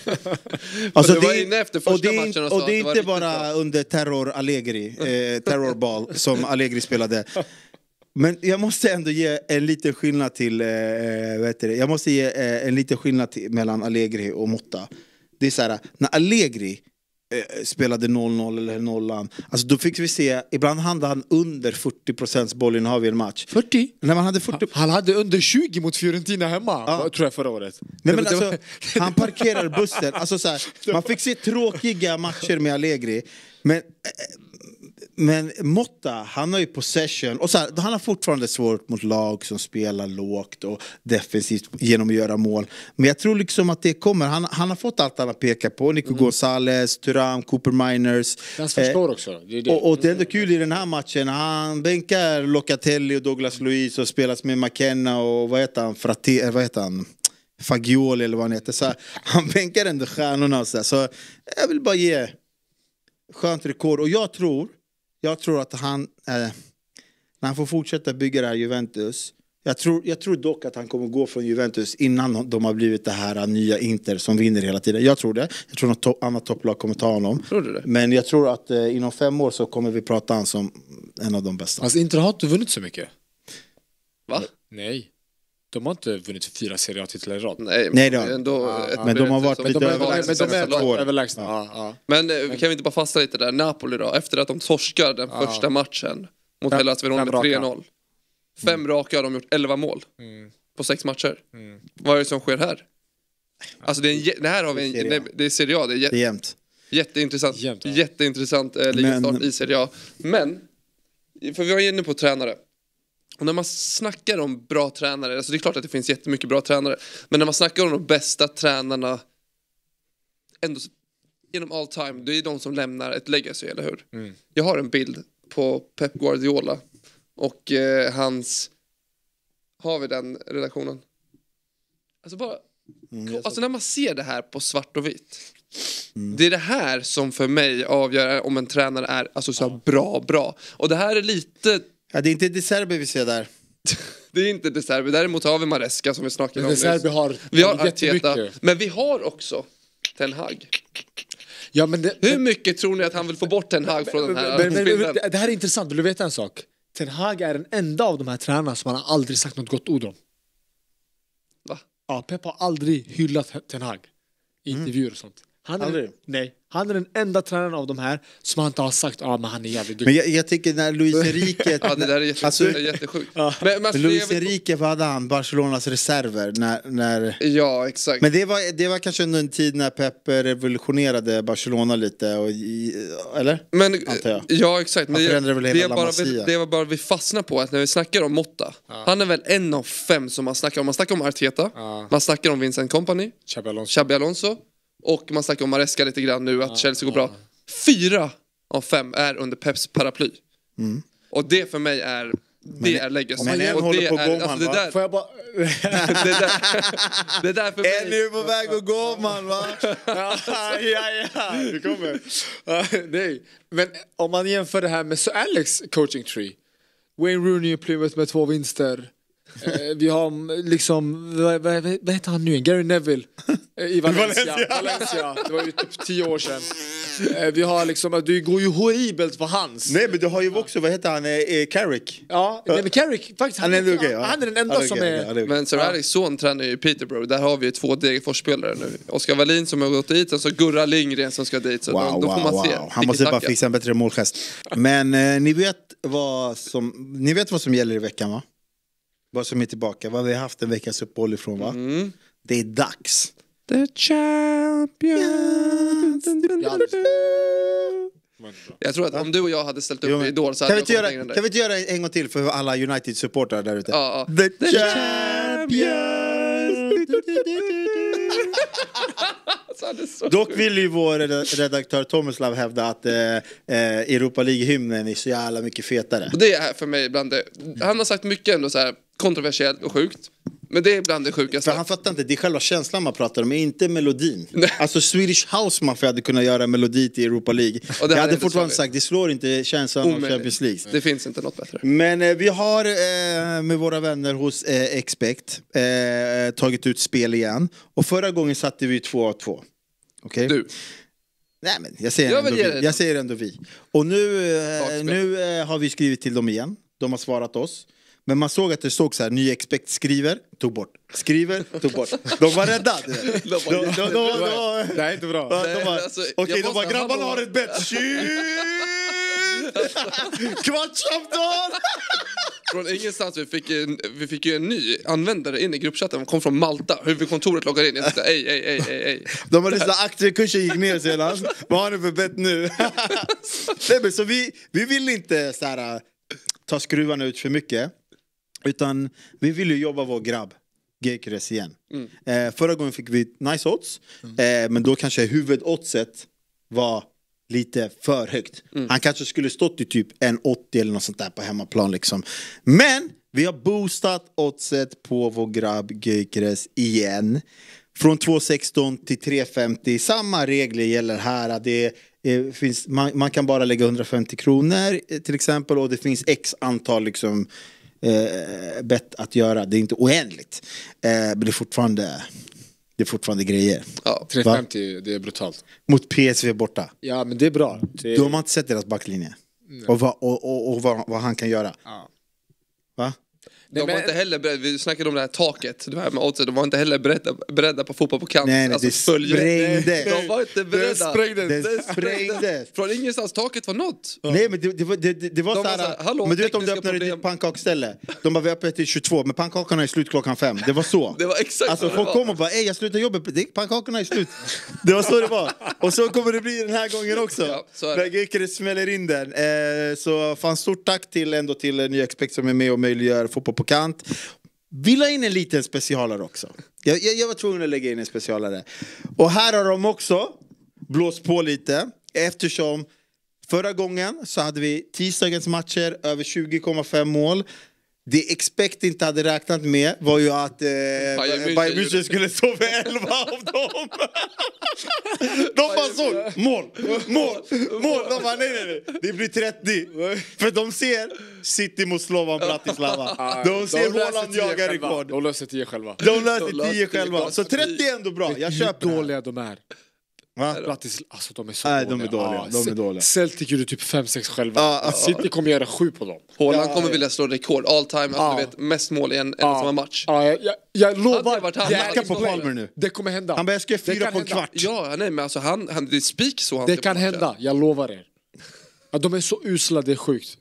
Alltså det var inne efter första och det är, matchen och, och sa det är att det inte var bara under terror Allegri, eh, terrorball som Allegri spelade. Men jag måste ändå ge en liten skillnad till eh, vet du, jag måste ge eh, en liten skillnad till, mellan Allegri och Motta. Det är så här, när Allegri eh, spelade noll noll eller nollan, alltså då fick vi se, ibland hade han under fyrtio procent bollinnehav i en match. fyrtio? När man hade fyrtio... Han hade under tjugo mot Fiorentina hemma, ja. tror jag förra året. Nej, men alltså, han parkerar bussen. Alltså, så här, man fick se tråkiga matcher med Allegri. Men, men Motta, han har ju possession. Och så här, han har fortfarande svårt mot lag som spelar lågt och defensivt genom att göra mål. Men jag tror liksom att det kommer. Han, han har fått allt han har pekat på. Nico mm. Gonzalez, Thuram, Cooper Miners. Han förstår också. Det är det. Och, och det är ändå kul i den här matchen. Han bänkar Locatelli och Douglas Luiz och spelas med McKenna och vad heter han? Frate, vad heter han? Fagioli eller vad han heter. Så här, han bänkar ändå stjärnorna och så här. Så jag vill bara ge skönt rekord. Och jag tror, jag tror att han, eh, när han får fortsätta bygga det här Juventus, Jag tror, jag tror dock att han kommer gå från Juventus innan de har blivit det här nya Inter som vinner hela tiden. Jag tror det. Jag tror att något to- annat topplag kommer ta honom. Tror du det? Men jag tror att eh, inom fem år så kommer vi prata han som en av de bästa. Alltså Inter har inte vunnit så mycket. Va? Nej. De har inte vunnit fyra Serie A-titlar i rad. Nej, men, Nej då. Ändå, Ja, ja. Men de har varit som- lite de är, överlägsna. men de är senaste åren. överlägsna. Ja, ja. Men eh, kan vi inte bara fastna lite där, Napoli då, efter att de torskar den Ja. första matchen mot Fem- Hellas Verona fem med raka. tre noll. Fem raka har de gjort elva mål Mm. på sex matcher. Mm. Vad är det som sker här? Alltså det, är en, jä- det här har vi en, Det är Serie A. det, det är Serie A, det är jä, Det är jämnt. jätteintressant, Jämnt, ja. jätteintressant eh, ligastart Men- i Serie A. Men, för vi var inne på tränare. Och när man snackar om bra tränare, alltså det är klart att det finns jättemycket bra tränare, men när man snackar om de bästa tränarna ändå s- genom all time, det är de som lämnar ett legacy, eller hur? Mm. Jag har en bild på Pep Guardiola och eh, hans, har vi den redaktionen? Alltså bara, Mm, alltså när man ser det här på svart och vitt, det är det här som för mig avgör om en tränare är alltså så här bra, bra. Och det här är lite, ja, det är inte De Serbi vi ser där. det är inte De Serbi, däremot har vi Maresca som vi snackade om Men nyss. Serbi har, Vi har Arteta, jättemycket. men vi har också Ten Hag. Ja, men det, Hur mycket tror ni att han vill få bort Ten Hag från den här men, men, bilden? men, det här är intressant, vill du veta en sak? Ten Hag är den enda av de här tränarna som han har aldrig sagt något gott ord om. Va? Ja, Pep har aldrig hyllat Ten Hag i intervjuer och sånt. Han är, Aldrig? nej, han är den enda tränaren av de här som han inte har sagt ja, men han är jävligt duktig. Men jag, jag tycker när Luis Enrique... Ja, det där är jätte, Alltså- det är jättesjukt. Men, men, Men jag Luis vill- Enrique, vad hade han? Barcelonas reserver när... när... Ja, exakt. Men det var, det var kanske under en tid när Pep revolutionerade Barcelona lite, och, i- eller? Men, antar jag. ja, exakt. Men Han det, förändrar väl det, hela är La bara, Masia. det var bara vi fastnar på att när vi snackar om Motta, han är väl en av fem som man snackar om. Man snackar om Arteta, Ja. man snackar om Vincent Kompany, Xabi Alonso. Xabi Alonso och man snackar om Maresca lite grann nu, att Chelsea går bra. Fyra av fem är under Peps paraply. Och det för mig är, det är legacy. men en och håller det på är, gång, alltså, det va? där, Får jag bara... det där, det där för Är mig. nu på väg att gå, man, va? ja, ja, ja, det kommer. Ja, nej. Men om man jämför det här med Sir Alex coaching tree. Wayne Rooney i Plymouth med två vinster. Eh, vi har liksom, vad, vad, vad heter han nu igen? Gary Neville eh, i Valencia. Valencia. Valencia. Det var ju typ tio år sedan. Eh, vi har liksom, det går ju horribelt för hans. Nej, men du har ju också, vad heter han, eh, Carrick? Ja, nej, men Carrick, faktiskt, Han är ändå okej, ja. han är den enda Han är som okej, är... ja, det är okej. Men Sir Alex son tränar ju i Peterborough. Där har vi ju två Degerfors-spelare nu. Oskar Wallin som har gått dit och så Gurra Lindgren som ska dit. Så Wow, då, då får man wow, se. wow. Han måste bara Tiki-taka. fixa en bättre målgest. Men eh, ni, vet vad som, ni vet vad som gäller i veckan, va? Vad som är tillbaka. Vad vi har haft en veckas uppehåll ifrån, va? Mm. Det är dags. The champions. Jag tror att om du och jag hade ställt upp Jo, i men- Idol så Kan hade vi, jag inte kommit göra, längre än dig. kan vi inte göra en gång till för alla United-supportrar där ute? Ja, ja. The, The champions! Så hade så Dock sjukt. vill ju vår reda- redaktör Tomislav hävda att eh, eh, Europa League-hymnen är så jävla mycket fetare. Och det är för mig bland det. Han har sagt mycket ändå så här kontroversiellt och sjukt. Men det är bland det sjukaste. För han fattar inte, det är själva känslan man pratar om, inte melodin. Alltså Swedish House Mafia hade kunnat göra melodi till Europa League. det Jag hade hade inte fortfarande slagit. sagt, det slår inte känslan av Omöjligt. Champions League. Det finns inte något bättre. Men eh, vi har eh, med våra vänner hos eh, Expect eh, tagit ut spel igen. Och förra gången satte vi två av två. Okej? Du. Nej, men jag säger, Jag ändå vill ge vi. dig jag säger ändå vi. Och nu, eh, Bakspel. nu eh, har vi skrivit till dem igen. De har svarat oss. Men man såg att det stod så här, ny Expect skriver, tog bort. Skriver, tog bort. De var rädda. du vet. De, de, de, de, de, Det här är inte bra. Ja, Nej, de bara, alltså, okej, jag de bara, måste- grabbarna hallå. har ett bett. Kvartssamtal! Från ingenstans vi fick, en, vi fick ju en ny användare in i gruppchatten. De kom från Malta. Huvudkontoret loggar in. Jag tänkte, ej, ej, ej, ej, ej. De har lyssnat, aktiekursen gick ner sedan. Vad har ni för bett nu? Nej, men så vi, vi vill inte så här, ta skruvarna ut för mycket. Utan vi vill ju jobba vår grabb Gyökeres igen. Mm. Eh, förra gången fick vi nice odds. Eh, men då kanske huvudoddset var lite för högt. Mm. Han kanske skulle stått i typ en åttio eller något sånt där på hemmaplan liksom. Men vi har boostat oddset på vår grabb Gyökeres igen. Från två sexton till tre femtio. Samma regler gäller här. Det eh, finns, man, man kan bara lägga hundrafemtio kronor eh, till exempel. Och det finns x antal liksom eh, bett att göra. Det är inte oändligt. Eh, men det är fortfarande, det är fortfarande grejer. Ja. trehundrafemtio, det är brutalt. Mot P S V borta. Ja, men det är bra. Det är... Du har man inte sett deras backlinje. Och, vad, och, och, och vad, vad han kan göra. Ja. Va? De Nej, var men... inte heller beredda, vi snackade om det här taket, det här med oddset, de var inte heller beredda, beredda på fotboll på kant. Nej, nej, alltså, det följer. sprängdes. De var inte beredda. Det sprängdes. Det sprängdes. Från ingenstans, taket var nått. Nej, men det, det, var- det, det, det var De så var här, så här, hallå, men du vet om du tekniska öppnar problem. ditt pannkakställe. De bara, vi öppnar till tjugotvå, men pannkakorna är slut klockan fem. Det var så. Det var exakt Alltså vad det folk var. kom och bara, ej jag slutar jobbet, det- pannkakorna är slut. Det var så det var. Och så kommer det bli den här gången också. Ja, så är det. När Gyökeres smäller in den. Eh, så fan stort tack till ändå till eh, Nya Expect som är med och möjliggör fotboll på kant. Vi la in en liten specialare också. Jag, jag, jag var tvungen att lägga in en specialare. Och här har de också blåst på lite. Eftersom förra gången så hade vi tisdagens matcher över tjugo komma fem mål. Det Expect inte hade räknat med var ju att eh, München Bayern München skulle stå för elva av dem. De bara såg mål, mål, mål. De bara nej, nej, nej. Det blir trettio. För de ser City mot Slovan Bratislava. De ser Haaland jaga rekord. De löser tio själva. De löser tio själva. Så trettio är ändå bra. Jag köper Hur det. dåliga de är. Va? Bratislava, alltså de är så Nej, de dåliga. är dåliga. De är dåliga. Celtic gjorde typ fem sex själva. Ja, ja. City kommer göra sju på dem. Haaland Ja, kommer ja. vilja slå rekord all time, alltså, Ja. du vet, mest mål i en, en och samma match. Ja, jag, jag, jag Hade lovar. det varit han, det, han Jäkla hade på slagit Palmer nu. det kommer hända. Han börjar skriva Det fyra kan på en hända. kvart. Ja, nej men alltså han, han det är spik så han Det ser kan på matchen. hända, jag lovar er. Ja, de är så usla, det är sjukt.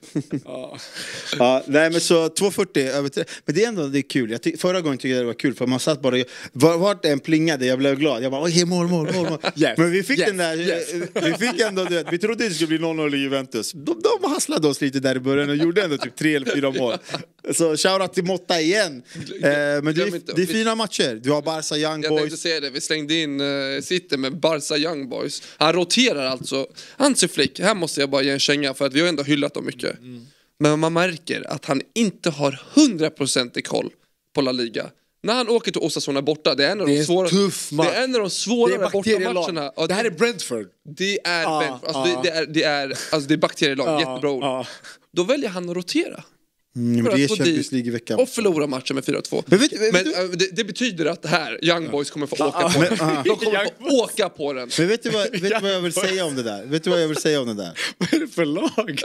Ja. Ja, nej men så tvåhundrafyrtio över tre. Men det är ändå det är kul. Jag ty- förra gången tyckte jag det var kul för man satt bara var, vart en plingade jag blev glad. Jag bara oj mål mål mål. mål. Yes, Men vi fick yes, den där yes. vi fick ändå du vet, vi trodde det skulle bli noll noll i Juventus. De, de hasslade oss lite där i början och gjorde ändå typ tre eller fyra mål. Så shoutout till Motta igen. Eh, men det glöm är, inte- det är fina matcher. Du har Barca Young Jag tänkte Boys. säga det, vi slängde in uh, City med Barca Young Boys. Han roterar alltså. Hansi Flick, här måste jag bara ge en känga för att vi har ändå hyllat dem mycket. Mm. Men man märker att han inte har hundra procent i koll på La Liga. När han åker till Osasuna borta, det är en av Det de är en svåra, tuff match. det är en av de svårare bortamatcherna. Ja, Det här är Brentford. Det är, Ja, Brentford. alltså, ja. det, det är, det är, alltså det är bakterielag, jättebra ord. Ja. Då väljer han att rotera. Mm, För men det är att gå Champions dit League i veckan. och förlora matchen med fyra två. Men vet- vet Men du- äh, det, det betyder att det här, Young Boys kommer få åka på men, den. aha. De kommer få åka på den. Men vet du, vad, vet du vad jag vill säga om det där? Vet du vad jag vill säga om det där? Vad är det för lag?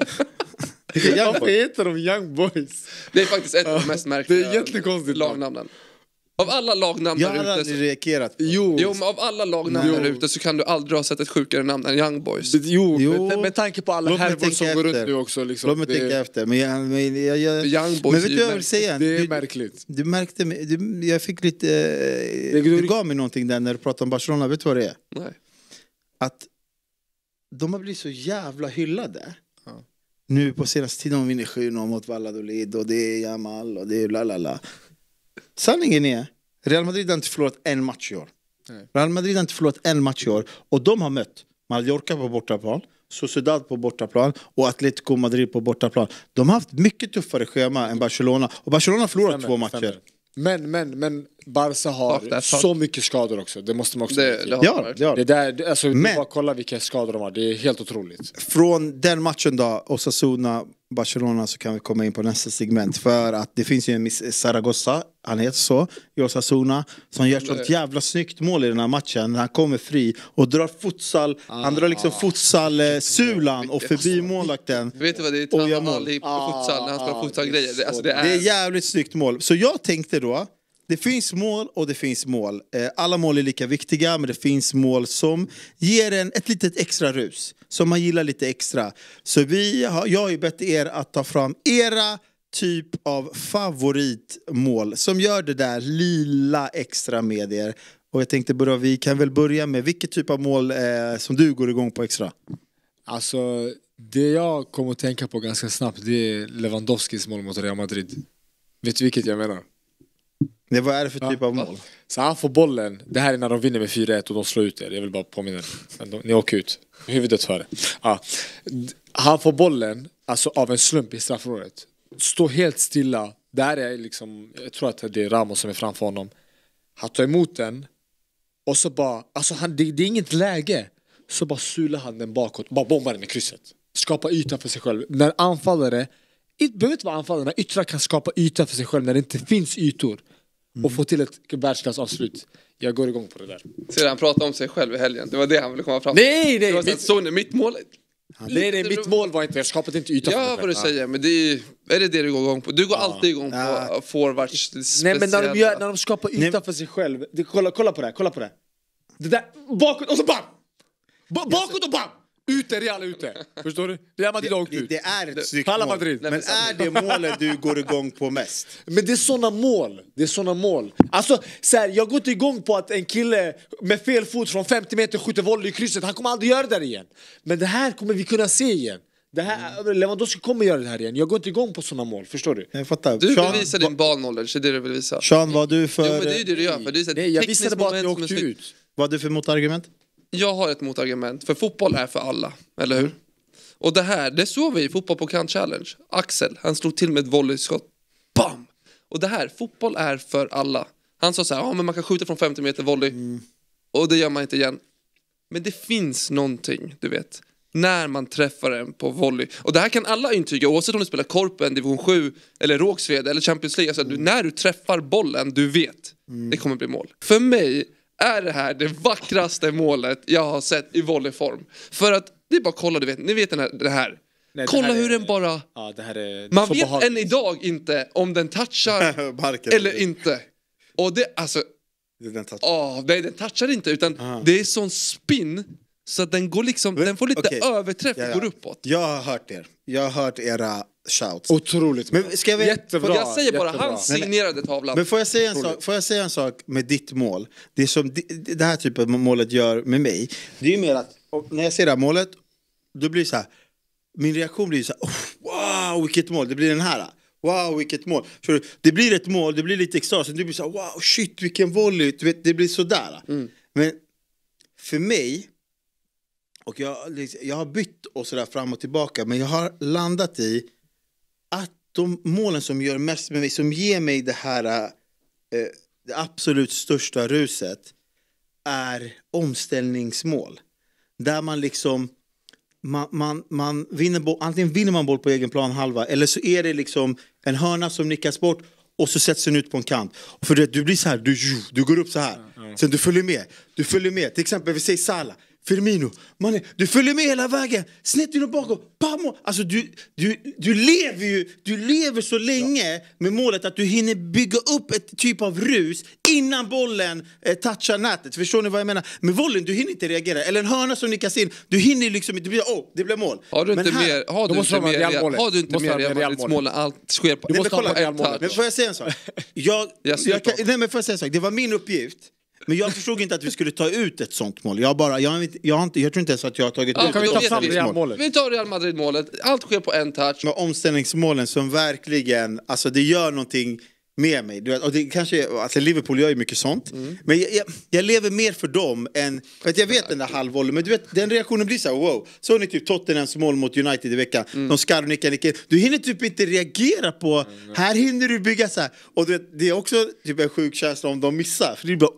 Young Varför Boys. heter de Young Boys? Det är faktiskt ett av de mest märkliga Det är jättekonstigt. lagnamnen. Av alla lagnamn Jag där har ute aldrig så, reagerat på. Jo, jo, men av alla lagnamn Jo. där ute så kan du aldrig ha sett ett sjukare namn än Young Boys. jo, Jo. Med, med tanke på alla Låt mig härvor tänka som går runt efter. nu också. Liksom, Låt mig det, tänka efter. Men, jag, men, jag, jag, Young Boys men vet är du ju vad jag vill säga? det är Du, märkligt. du märkte mig, du, jag fick lite, eh, Det- du gav mig någonting där när du pratade om Barcelona. Vet du vad det är? Nej. Att de har blivit så jävla hyllade. Ja. Nu på senaste tiden de vinner sju noll mot Valladolid och det är Jamal och det är lalala. Sanningen är, Real Madrid har inte förlorat en match i år. Nej. Real Madrid har inte förlorat en match i år. Och de har mött Mallorca på bortaplan, Sociedad på bortaplan och Atletico Madrid på bortaplan. De har haft mycket tuffare schema än Barcelona. Och Barcelona har förlorat Stämmer, två matcher. stämmer. Men, men, men Barca har Fuck that, fuck. så mycket skador också. Det måste man också Det, det, det har Ja, varit. ja. det där, det- alltså, Men- men, bara kolla vilka skador de har. Det är helt otroligt. Från den matchen då, Osasuna, Barcelona, så kan vi komma in på nästa segment. För att det finns ju en miss Zaragoza, han heter så, i Osasuna, som gör sånt jävla snyggt mål i den här matchen. När han kommer fri och drar futsal, han drar liksom futsal-sulan och förbi målvakten. Vet du vad det är? Och gör Tramma mål. Ali på futsal när han spelar Ah, futsalgrejer. Det, alltså, det Det är är... jävligt snyggt mål. Så jag tänkte då, det finns mål och det finns mål. Eh, Alla mål är lika viktiga, men det finns mål som ger en ett litet extra rus. Som man gillar lite extra. Så vi har, jag har ju bett er att ta fram era typ av favoritmål som gör det där lilla extra med er. Och jag tänkte bara, vi kan väl börja med vilket typ av mål eh, som du går igång på extra. Alltså, det jag kommer att tänka på ganska snabbt, det är Lewandowskis mål mot Real Madrid. Vet du vilket jag menar? Det, vad är det för typ av mål? Så han får bollen, det här är när de vinner med fyra ett och de slår ut er. Jag vill bara påminna er. Men de, ni åker ut, huvudet före. Ja. D- Han får bollen, alltså av en slump i straffområdet. Står helt stilla. Där är liksom, jag tror att det är Ramos som är framför honom. Han tar emot den. Och så bara, alltså han, det, det är inget läge. Så bara sular han den bakåt, bara bombar den i krysset. Skapar ytan för sig själv. När anfallare det behöver inte vara anfallarna. Yttra kan skapa yta för sig själv när det inte finns ytor. Mm. Och få till ett världsklassavslut. Jag går igång på det där. Ser han prata om sig själv i helgen? Det var det han ville komma fram till. Nej, nej. Det var mitt, så, mitt mål... Nej, nej, mitt mål var inte, jag skapade inte yta. Ja, vad du säger, men det är, är det det du går igång på? Du går ja. alltid igång på ja. forwards speciella. Nej, men när de, gör, när de skapar yta nej. för sig själv. Det, kolla, kolla på det, kolla på det. Det där, bakåt och så bam! Ba, bakåt och bam! Ute, Real ute. Förstår du? Real Madrid åkt ut. Det är ett snyggt mål. Madrid. Men är det målet du går igång på mest? Men det är såna mål. Det är såna mål. Alltså, så här, jag går inte igång på att en kille med fel fot från femtio meter skjuter volley i krysset. Han kommer aldrig göra det där igen. Men det här kommer vi kunna se igen. Det här, mm. Lewandowski kommer göra det här igen. Jag går inte igång på såna mål, förstår du? Jag fattar. Du vill Sean, visa din ballknowledge, det är det du vill visa. Sean, vad du för... Jo, men det är ju det du gör. För det är nej, jag visste bara att jag åkte ut. Vad är du för motargument? Jag har ett motargument. För fotboll är för alla, eller hur? Och det här, det såg vi i fotboll på kant challenge. Axel, han slog till med ett volleyskott. Bam! Och det här, fotboll är för alla. Han sa så här, ja men man kan skjuta från femtio meter volley. Mm. Och det gör man inte igen. Men det finns någonting, du vet. När man träffar en på volley. Och det här kan alla intyga, oavsett om du spelar Korpen, division sju, eller Rågsved, eller Champions League. Alltså, mm. du, när du träffar bollen, du vet, mm. det kommer bli mål. För mig är det här det vackraste målet jag har sett i volleyform. För att, det är bara kolla, du vet, ni vet den här, det här. Nej, kolla det hur är, den bara... Ja, det här är, man vet behagligt. Än idag inte om den touchar eller inte. Och det, alltså... Den touchar. Åh, nej, den touchar inte, utan ah. det är sån spin... Så att den går liksom, den får lite okay. överträff och ja, ja. går uppåt. Jag har hört er. Jag har hört era shouts. Otroligt. Men ska vi... Jättebra. Jag säger bara, jättebra. Han signerade tavlan. Men får jag säga en sak, får jag säga en sak med ditt mål? Det som det här typen av målet gör med mig, det är ju mer att när jag ser det här målet, då blir det så här, min reaktion blir så här, oh, wow, vilket mål. Det blir den här. Wow, vilket mål. Så det blir ett mål, det blir lite extra, så det blir så här, wow, shit, vilken volley. Du vet, det blir så där. Mm. Men för mig, och jag, jag har bytt och sådär fram och tillbaka, men jag har landat i att de målen som gör mest med mig, som ger mig det här eh, det absolut största ruset, är omställningsmål. Där man liksom man, man, man vinner boll, antingen vinner man boll på egen plan halva, eller så är det liksom en hörna som nickas bort och så sätts den ut på en kant. Och för det, du blir så här, du, du går upp så här. Mm. Sen du följer med. Du följer med. Till exempel, vi säger Salah, Firmino, man, du följer med hela vägen. Snett in och bakom. Pam! Alltså du, du, du lever ju, du lever så länge ja. med målet att du hinner bygga upp ett typ av rus innan bollen eh, touchar nätet. Förstår ni vad jag menar? Med vollen, du hinner inte reagera. Eller en hörna som nickas in, du hinner liksom inte, åh, oh, det blir mål. Har du inte här, mer, har du inte mer, real, har du inte mer Real Madrids mål när allt sker på, du måste ha en touch. Men får jag säga en sak? Jag, jag, jag kan, nej men får jag säga en sak? Det var min uppgift. Men jag förstod inte att vi skulle ta ut ett sånt mål. Jag bara jag jag har inte jag tror inte ens att jag har tagit ja, ut. Kan vi ta fram Real målet? Vi tar Real Madrid målet. Allt sker på en touch. Med omställningsmålen som verkligen, alltså det gör någonting med mig. Du vet, och det kanske, alltså Liverpool gör ju mycket sånt. Mm. Men jag, jag, jag lever mer för dem än, för att jag vet den där halvvollen. Men du vet, den reaktionen blir så här, wow. Så ni typ Tottenhams mål mot United i veckan. Mm. De skarvnickar, nickar. Du hinner typ inte reagera på, mm. här hinner du bygga så här. Och du vet, det är också typ en sjuk känsla om de missar. För det blir bara,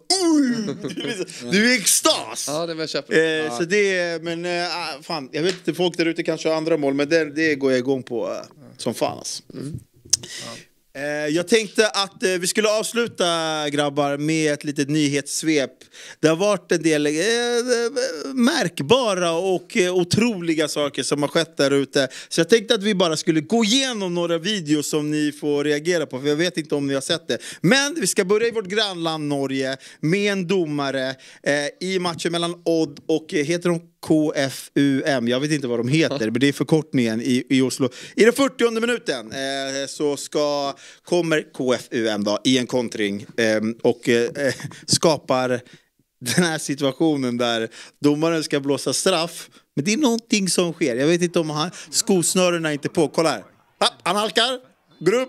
uh, du är extas. Ja, det var köper. Eh, ja. Så det är, men äh, fan, jag vet inte, folk där ute kanske har andra mål. Men det, det går jag igång på äh, som fan alltså. Mm. Ja. Jag tänkte att vi skulle avsluta, grabbar, med ett litet nyhetssvep. Det har varit en del eh, märkbara och eh, otroliga saker som har skett där ute. Så jag tänkte att vi bara skulle gå igenom några videos som ni får reagera på. För jag vet inte om ni har sett det. Men vi ska börja i vårt grannland Norge med en domare eh, i matchen mellan Odd och, eh, heter de K F U M? Jag vet inte vad de heter, men det är förkortningen i, i Oslo. I den fyrtionde minuten eh, så ska, kommer K F U M då, i en kontring eh, och eh, skapar den här situationen där domaren ska blåsa straff. Men det är någonting som sker. Jag vet inte om han, skosnörerna är inte på. Kolla här. Ah, han halkar. Grupp.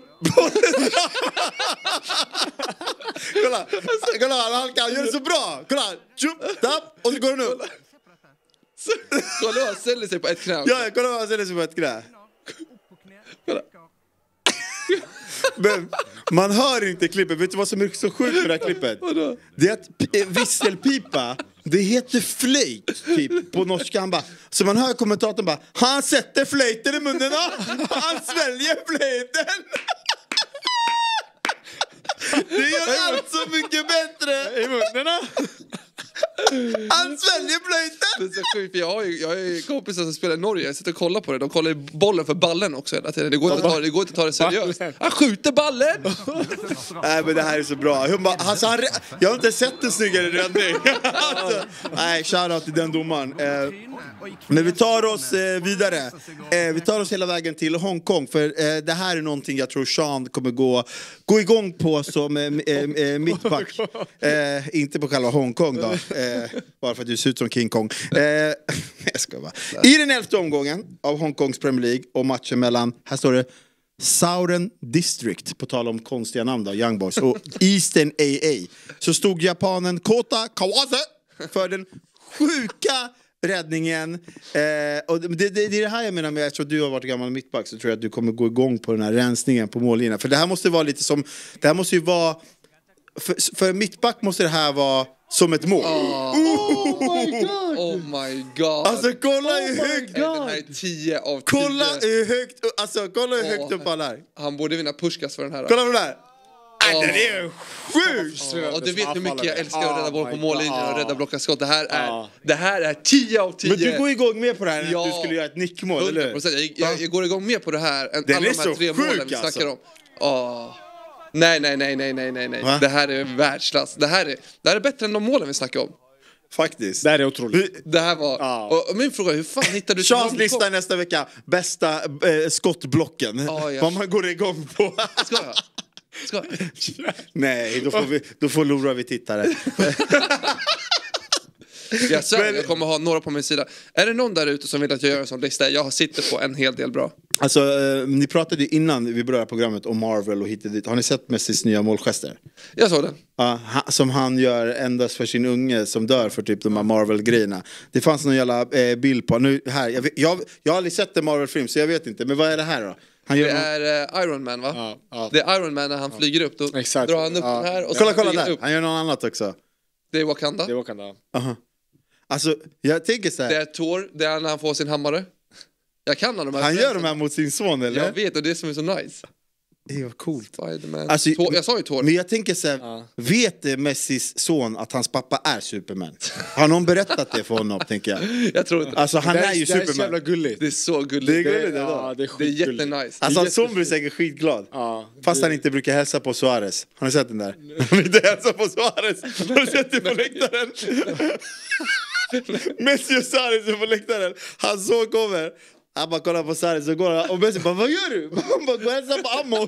kolla, kolla, han halkar. Han gör det så bra. Kolla, tjup, tapp, och så går den upp. Kolla vad han ställer sig på ett knä. Ja, kolla vad han ställer sig på ett knä. Kolla. Men man hör inte klippet. Vet du vad som är så sjukt med det här klippet? Det är att visselpipa Det heter flöjt typ på norska. Han bara, så man hör kommentatorn bara, han sätter flöjten i munnen då. Han sväljer flöjten. Det gör allt så mycket bättre i munnen. Han sväljer flöjten. Det är så sjukt, jag har ju, jag har ju kompisar som spelar i Norge. Jag sitter och kollar på det. De kollar ju bollen för ballen också hela tiden. Det går inte att ta det, det, går inte att ta det seriöst. Han skjuter ballen. Nej, men det här är så bra. Hon bara, alltså, han, jag har inte sett en snyggare räddning. Alltså, nej, shoutout till den domaren. Eh, men vi tar oss eh, vidare. Eh, vi tar oss hela vägen till Hongkong. För eh, det här är någonting jag tror Sean kommer gå, gå igång på som eh, eh, mittback. Eh, inte på själva Hongkong då. Eh, bara för att du ser ut som King Kong. Eh, jag ska bara. I den elfte omgången av Hongkongs Premier League och matchen mellan, här står det Southern District, på tal om konstiga namn då, Young Boys, och Eastern A A, så stod japanen Kota Kawase för den sjuka räddningen. Eh, och det, det, det är det här jag menar med, eftersom du har varit gammal mittback, så tror jag att du kommer gå igång på den här rensningen på mållinjen. För det här måste vara lite som, det här måste ju vara, för, för mittback måste det här vara som ett mål. Oh, oh my god. Oh my god. Alltså kolla hur oh högt. Den här är tio av tio. Kolla hur högt, alltså kolla hur oh, högt upp alla är. Han borde vinna Puskas för den här. Kolla på det där. Oh. Den är sjukt. Oh, och du vet hur mycket jag älskar att rädda boll på mållinjen och rädda blocka skott. Det här är, det här är tio av tio. Men du går igång med på det här, ja. att du skulle göra ett nickmål, eller hur? Jag, jag, jag går igång med på det här än den alla är de här tre sjuk, målen vi alltså. snackar om. Oh. Nej, nej, nej, nej, nej, nej, nej. Va? Det här är världsklass. Det här är, det här är bättre än de målen vi snackar om. Faktiskt. Det här är otroligt. Det här var... Ja. Och min fråga är, hur fan hittar du... Charles lista nästa vecka. Bästa eh, skottblocken. Ja, ja. Vad man går igång på. Ska jag? Ska jag? Nej, då, får vi, då förlorar vi tittare. Jag svär, jag kommer ha några på min sida. Är det någon där ute som vill att jag gör en sån lista? Jag sitter på en hel del bra. Alltså, eh, ni pratade ju innan vi började programmet om Marvel och hittade dit. Har ni sett Messis nya målgester? Jag såg den. Ja, ha, som han gör endast för sin unge som dör för typ de här Marvel-grejerna. Det fanns någon jävla eh, bild på nu här. Jag, jag, jag har aldrig sett en Marvel-film så jag vet inte. Men vad är det här då? Han gör det någon... är uh, Iron Man, va? Ja, ja. Det är Iron Man när han ja. flyger upp. Då Exakt. drar han upp ja. den här och Kolla, kolla där. upp. Han gör något annat också. Det är Wakanda. Det är Wakanda. Aha. Alltså, jag tänker så här. Det är Thor, det är när han får sin hammare. Jag kan de här. Han gör de här mot sin son, eller? Jag vet, och det är som är så nice. Det var coolt. Spiderman. Alltså, Thor, jag sa ju Thor. Men jag tänker så här, Ja. vet Messis son att hans pappa är Superman? Har någon berättat det för honom, tänker jag? Jag tror inte. Alltså, han det är ju det är så Superman. jävla gulligt. Det är så gulligt. Det är gulligt, det, det, ja, det är Det är skitgulligt. jättenice. Alltså, hans son blir säkert skitglad. Ja, Fast det... han inte brukar hälsa på Suarez. Har ni sett den där? Han vill inte hälsa på Suarez. Har du sett det på läktaren? Messi och Suarez är på läktaren. Hans son kommer. Han bara kollar på Suarez och går han. Och Messi bara, vad gör du? Han bara, gå och hälsa på Ammo.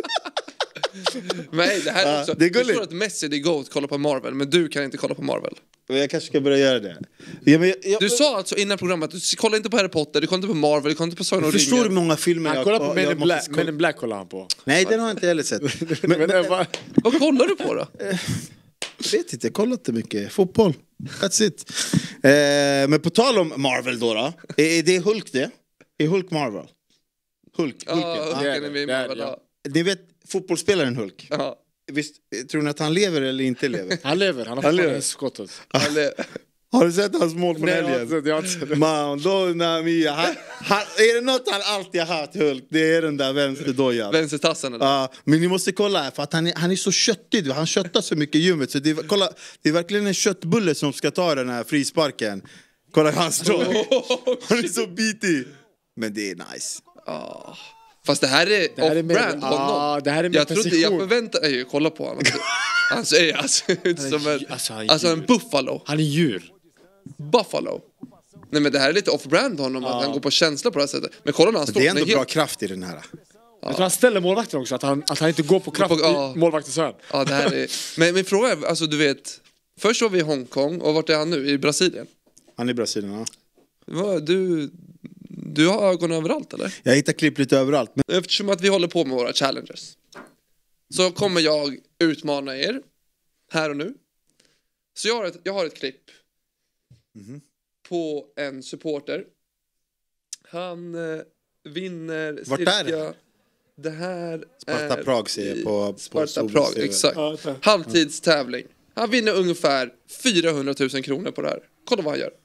Nej, det här är Ja, också. det är Du gulligt. tror att Messi det är GOAT kolla på Marvel, men du kan inte kolla på Marvel. Jag kanske ska börja göra det. Ja, men jag, jag, Du sa alltså innan programmet att du kollar inte på Harry Potter, du kollar inte på Marvel, du kollar inte på Sagan om förstår du hur ringen. många filmer Han jag kollar på jag Men in måste Black, kolla- Men in Black kollar han på. Nej, den har jag inte heller sett. Men, Men, men, det var... Vad kollar du på då? jag vet inte, jag kollar inte mycket. Fotboll, that's it. Eh, men på tal om Marvel då, då är det Hulk det? Är Hulk Marvel? Hulk, Hulk Ja, ja. Hulken det är är med i det, Marvel. ja. Ja. Ni vet fotbollsspelaren Hulk? Ja. Visst, tror ni att han lever eller inte lever? Han lever, han har Han fått lever. skottet. Eller, Har du sett hans mål från Nej, jag har helgen? inte sett det, jag har inte sett det. Madonna mia. Han, han, är det något han alltid har haft, Hulk, det är den där vänsterdojan. vänstertassen eller? Ja, men ni måste kolla här, för att han är, han är så köttig. Han köttar så mycket i gymmet. Så det, är, kolla, det är verkligen en köttbulle som ska ta den här frisparken. Kolla hur han står. Han är så bitig. Men det är nice. Ja. Fast det här är Det här är mer- off-brand honom. Ja, det här är mer jag trodde, jag precision. förväntar mig, kolla på honom. Han ser alltså ut som en, alltså, han är alltså en djur. buffalo. Han är djur. Buffalo. Nej men det här är lite off-brand honom, att han går på känsla på det här sättet. Men kolla när han står. Det är ändå helt- bra kraft i den här. Jag tror han ställer målvakten också, att han, att han inte går på kraft På- ja. i målvaktens hörn. Ja, det här är... Men min fråga är, alltså du vet, först var vi i Hongkong och vart är han nu? I Brasilien? Han är i Brasilien, ja. Vad, du, du har ögon överallt eller? Jag hittar klipp lite överallt. Men Eftersom att vi håller på med våra challenges så kommer jag utmana er här och nu. Så jag har ett, jag har ett klipp Mhm. på en supporter. Han eh, vinner Vart cirka... är det? Det här Sparta är Prag ser jag i på- på Sparta Solens Prag, T V. exakt. Ja, tack. Halvtidstävling. Han vinner ungefär fyrahundratusen kronor på det här. Kolla vad han gör.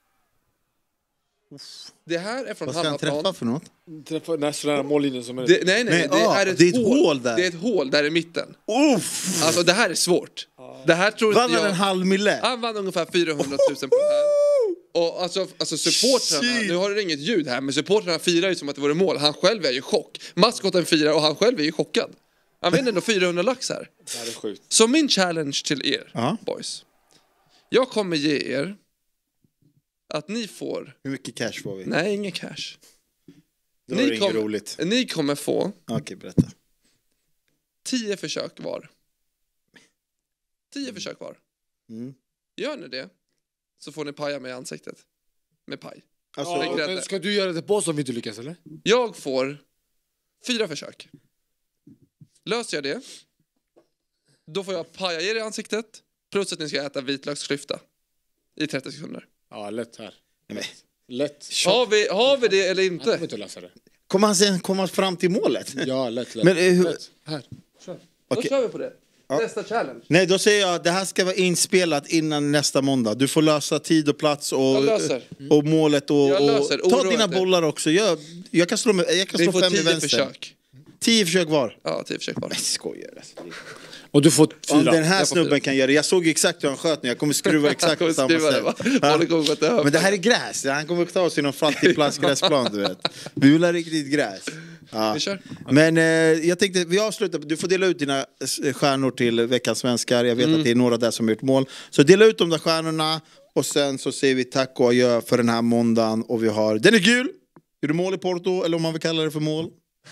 Det här är från Vad ska han träffa hemmaplan. för något? Träffa nästan mållinjen som är Det, nej, nej, Nej, det, ah, är ett det är ett hål. hål där. Det är ett hål där i mitten. Uff! Alltså det här är svårt. Det här tror inte Vann han jag. en halv mille? Han vann ungefär fyrahundratusen på det här. Och alltså, alltså supportrarna, Shit. nu har det inget ljud här, men supportrarna firar ju som att det var mål. Han själv är ju i chock. Maskoten firar och han själv är ju chockad. Han vinner ändå fyrahundra lax här. Det här är sjukt. Så min challenge till er, Ja. boys. Jag kommer ge er att ni får, Hur mycket cash får vi? nej ingen cash. Det var Ni, inget kom, roligt. ni kommer få Okej, berätta. tio försök var. Tio försök var. Mm. Gör ni det så får ni paja mig i ansiktet. Med paj. Alltså, Ja. Ja, men ska du göra det på oss om vi inte lyckas eller? Jag får fyra försök. Löser jag det, då får jag paja er i ansiktet. Plus att ni ska äta vitlöksklyfta i trettio sekunder. Ja, lätt här. nej, Lätt. Har vi, har vi det eller Han kommer inte? inte att lösa det. kommer han sen komma fram till målet? Ja, lätt, lätt. Men, eh, hur- lätt. Här. Kör. Då Okej. kör vi på det. Nästa challenge. Nej, då säger jag att det här ska vara inspelat innan nästa måndag. Du får lösa tid och plats och, Jag löser. och målet. Och, Jag löser. och ta Oroa dina inte. bollar också. Jag, jag kan slå, med, jag kan Ni slå får fem i tio vänster. försök. Tio försök var. Ja, tio försök var. Jag skojar. Alltså. Och du får Om fyra. den här Jag får snubben fyra. kan göra det. Jag såg exakt hur han sköt nu. Jag kommer skruva exakt på kommer samma skriva det, sätt. va? Ja. Ja, det kommer gå till Men det här är gräs. Han kommer ta oss i någon fattig plastgräsplan, du vet. Vi vill ha riktigt gräs. Ja. Vi kör. Men eh, jag tänkte, vi avslutar. Du får dela ut dina eh, stjärnor till veckans svenskar. Jag vet Mm. att det är några där som har gjort mål. Så dela ut de där stjärnorna. Och sen så säger vi tack och adjö för den här måndagen. Och vi har, den är gul! Är du mål i Porto? Eller om man vill kalla det för mål.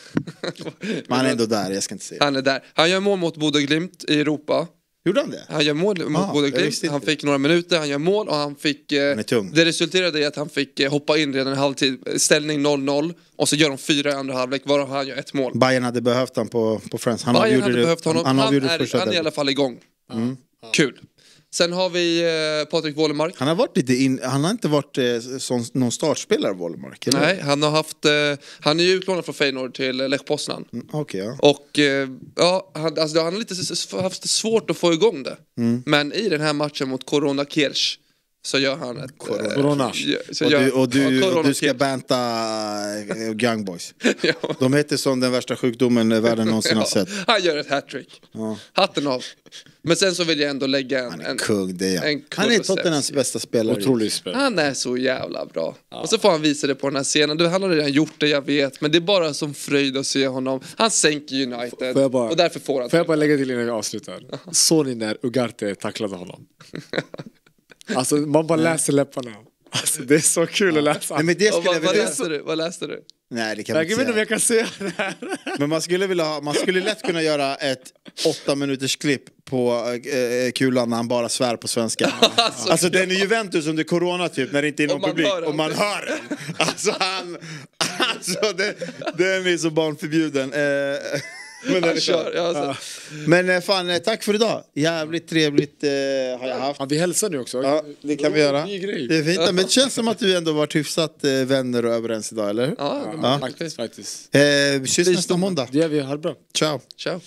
Men han är ändå där, jag ska inte säga. Han är där. Han gör mål mot Bodø Glimt i Europa. Gjorde han det? Han gör mål mot Ah, Bodø jag Glimt. visste Han inte. fick några minuter, han gör mål och han fick... Eh, Han är tung. det resulterade i att han fick eh, hoppa in redan i halvtid. Ställning noll noll. Och så gör de fyra i andra halvlek, varav han gör ett mål. Bayern hade behövt han på, på Friends. Han Bayern avgjorde hade det- behövt honom. Han, Han, han, avgjorde är, första han är i alla derbyt. fall igång. Mm. Kul. Sen har vi eh, Patrik Wålemark. Han har varit lite in, han har inte varit eh, som någon startspelare Wålemark, eller? Nej, han har haft... Eh, han är ju utlånad från Feyenoord till Lech Poznan. Mm, Okej, ja. Och eh, ja, han, alltså, han har lite s- s- haft svårt att få igång det. Mm. Men i den här matchen mot Corona Kirch så gör han ett... Corona. eh, Corona. ja, så Och gör- du, och du, ja, och Corona du ska Kirch. banta eh, Young Boys. Ja. De heter som den värsta sjukdomen eh, världen någonsin har Ja, sett. han gör ett hattrick. Ja. Hatten av. Men sen så vill jag ändå lägga en... Han är en kung, det är en han. Han är kudos Tottenhams F C. bästa spelare. Otrolig spel. Han är så jävla bra. Och så får han visa det på den här scenen. Du, han har redan gjort det, jag vet. Men det är bara som fröjd att se honom. Han sänker United. Får jag bara- och därför får han... Får jag bara lägga till innan vi avslutar? Såg ni när Ugarte tacklade honom? Alltså man bara läser läpparna. Alltså, det är så kul att läsa. Nej, men det Och skulle vad, jag vad vilja... läste du? Vad läste du? Nej, det kan man Jag inte vet inte om säga. jag kan säga det här. Men man skulle vilja ha, man skulle lätt kunna göra ett åtta minuters klipp på eh, kulan när han bara svär på svenska. Alltså, Alltså den är Juventus under corona typ, när det inte är någon Och man publik hör och man han. hör den. Alltså han, alltså den, den är så barnförbjuden. Eh, men den är Han kör. Ja, alltså. Men eh, fan, eh, tack för idag. Jävligt trevligt eh, har jag haft. Ja, vi hälsar nu också. Ja, det kan vi göra. Ny grej. Det är fint. Men det känns som att du ändå varit hyfsat eh, vänner och överens idag, eller? Ja, Ja. Faktiskt, faktiskt. Eh, vi ses nästa måndag. Det gör vi. Ha det bra. Ciao. Ciao.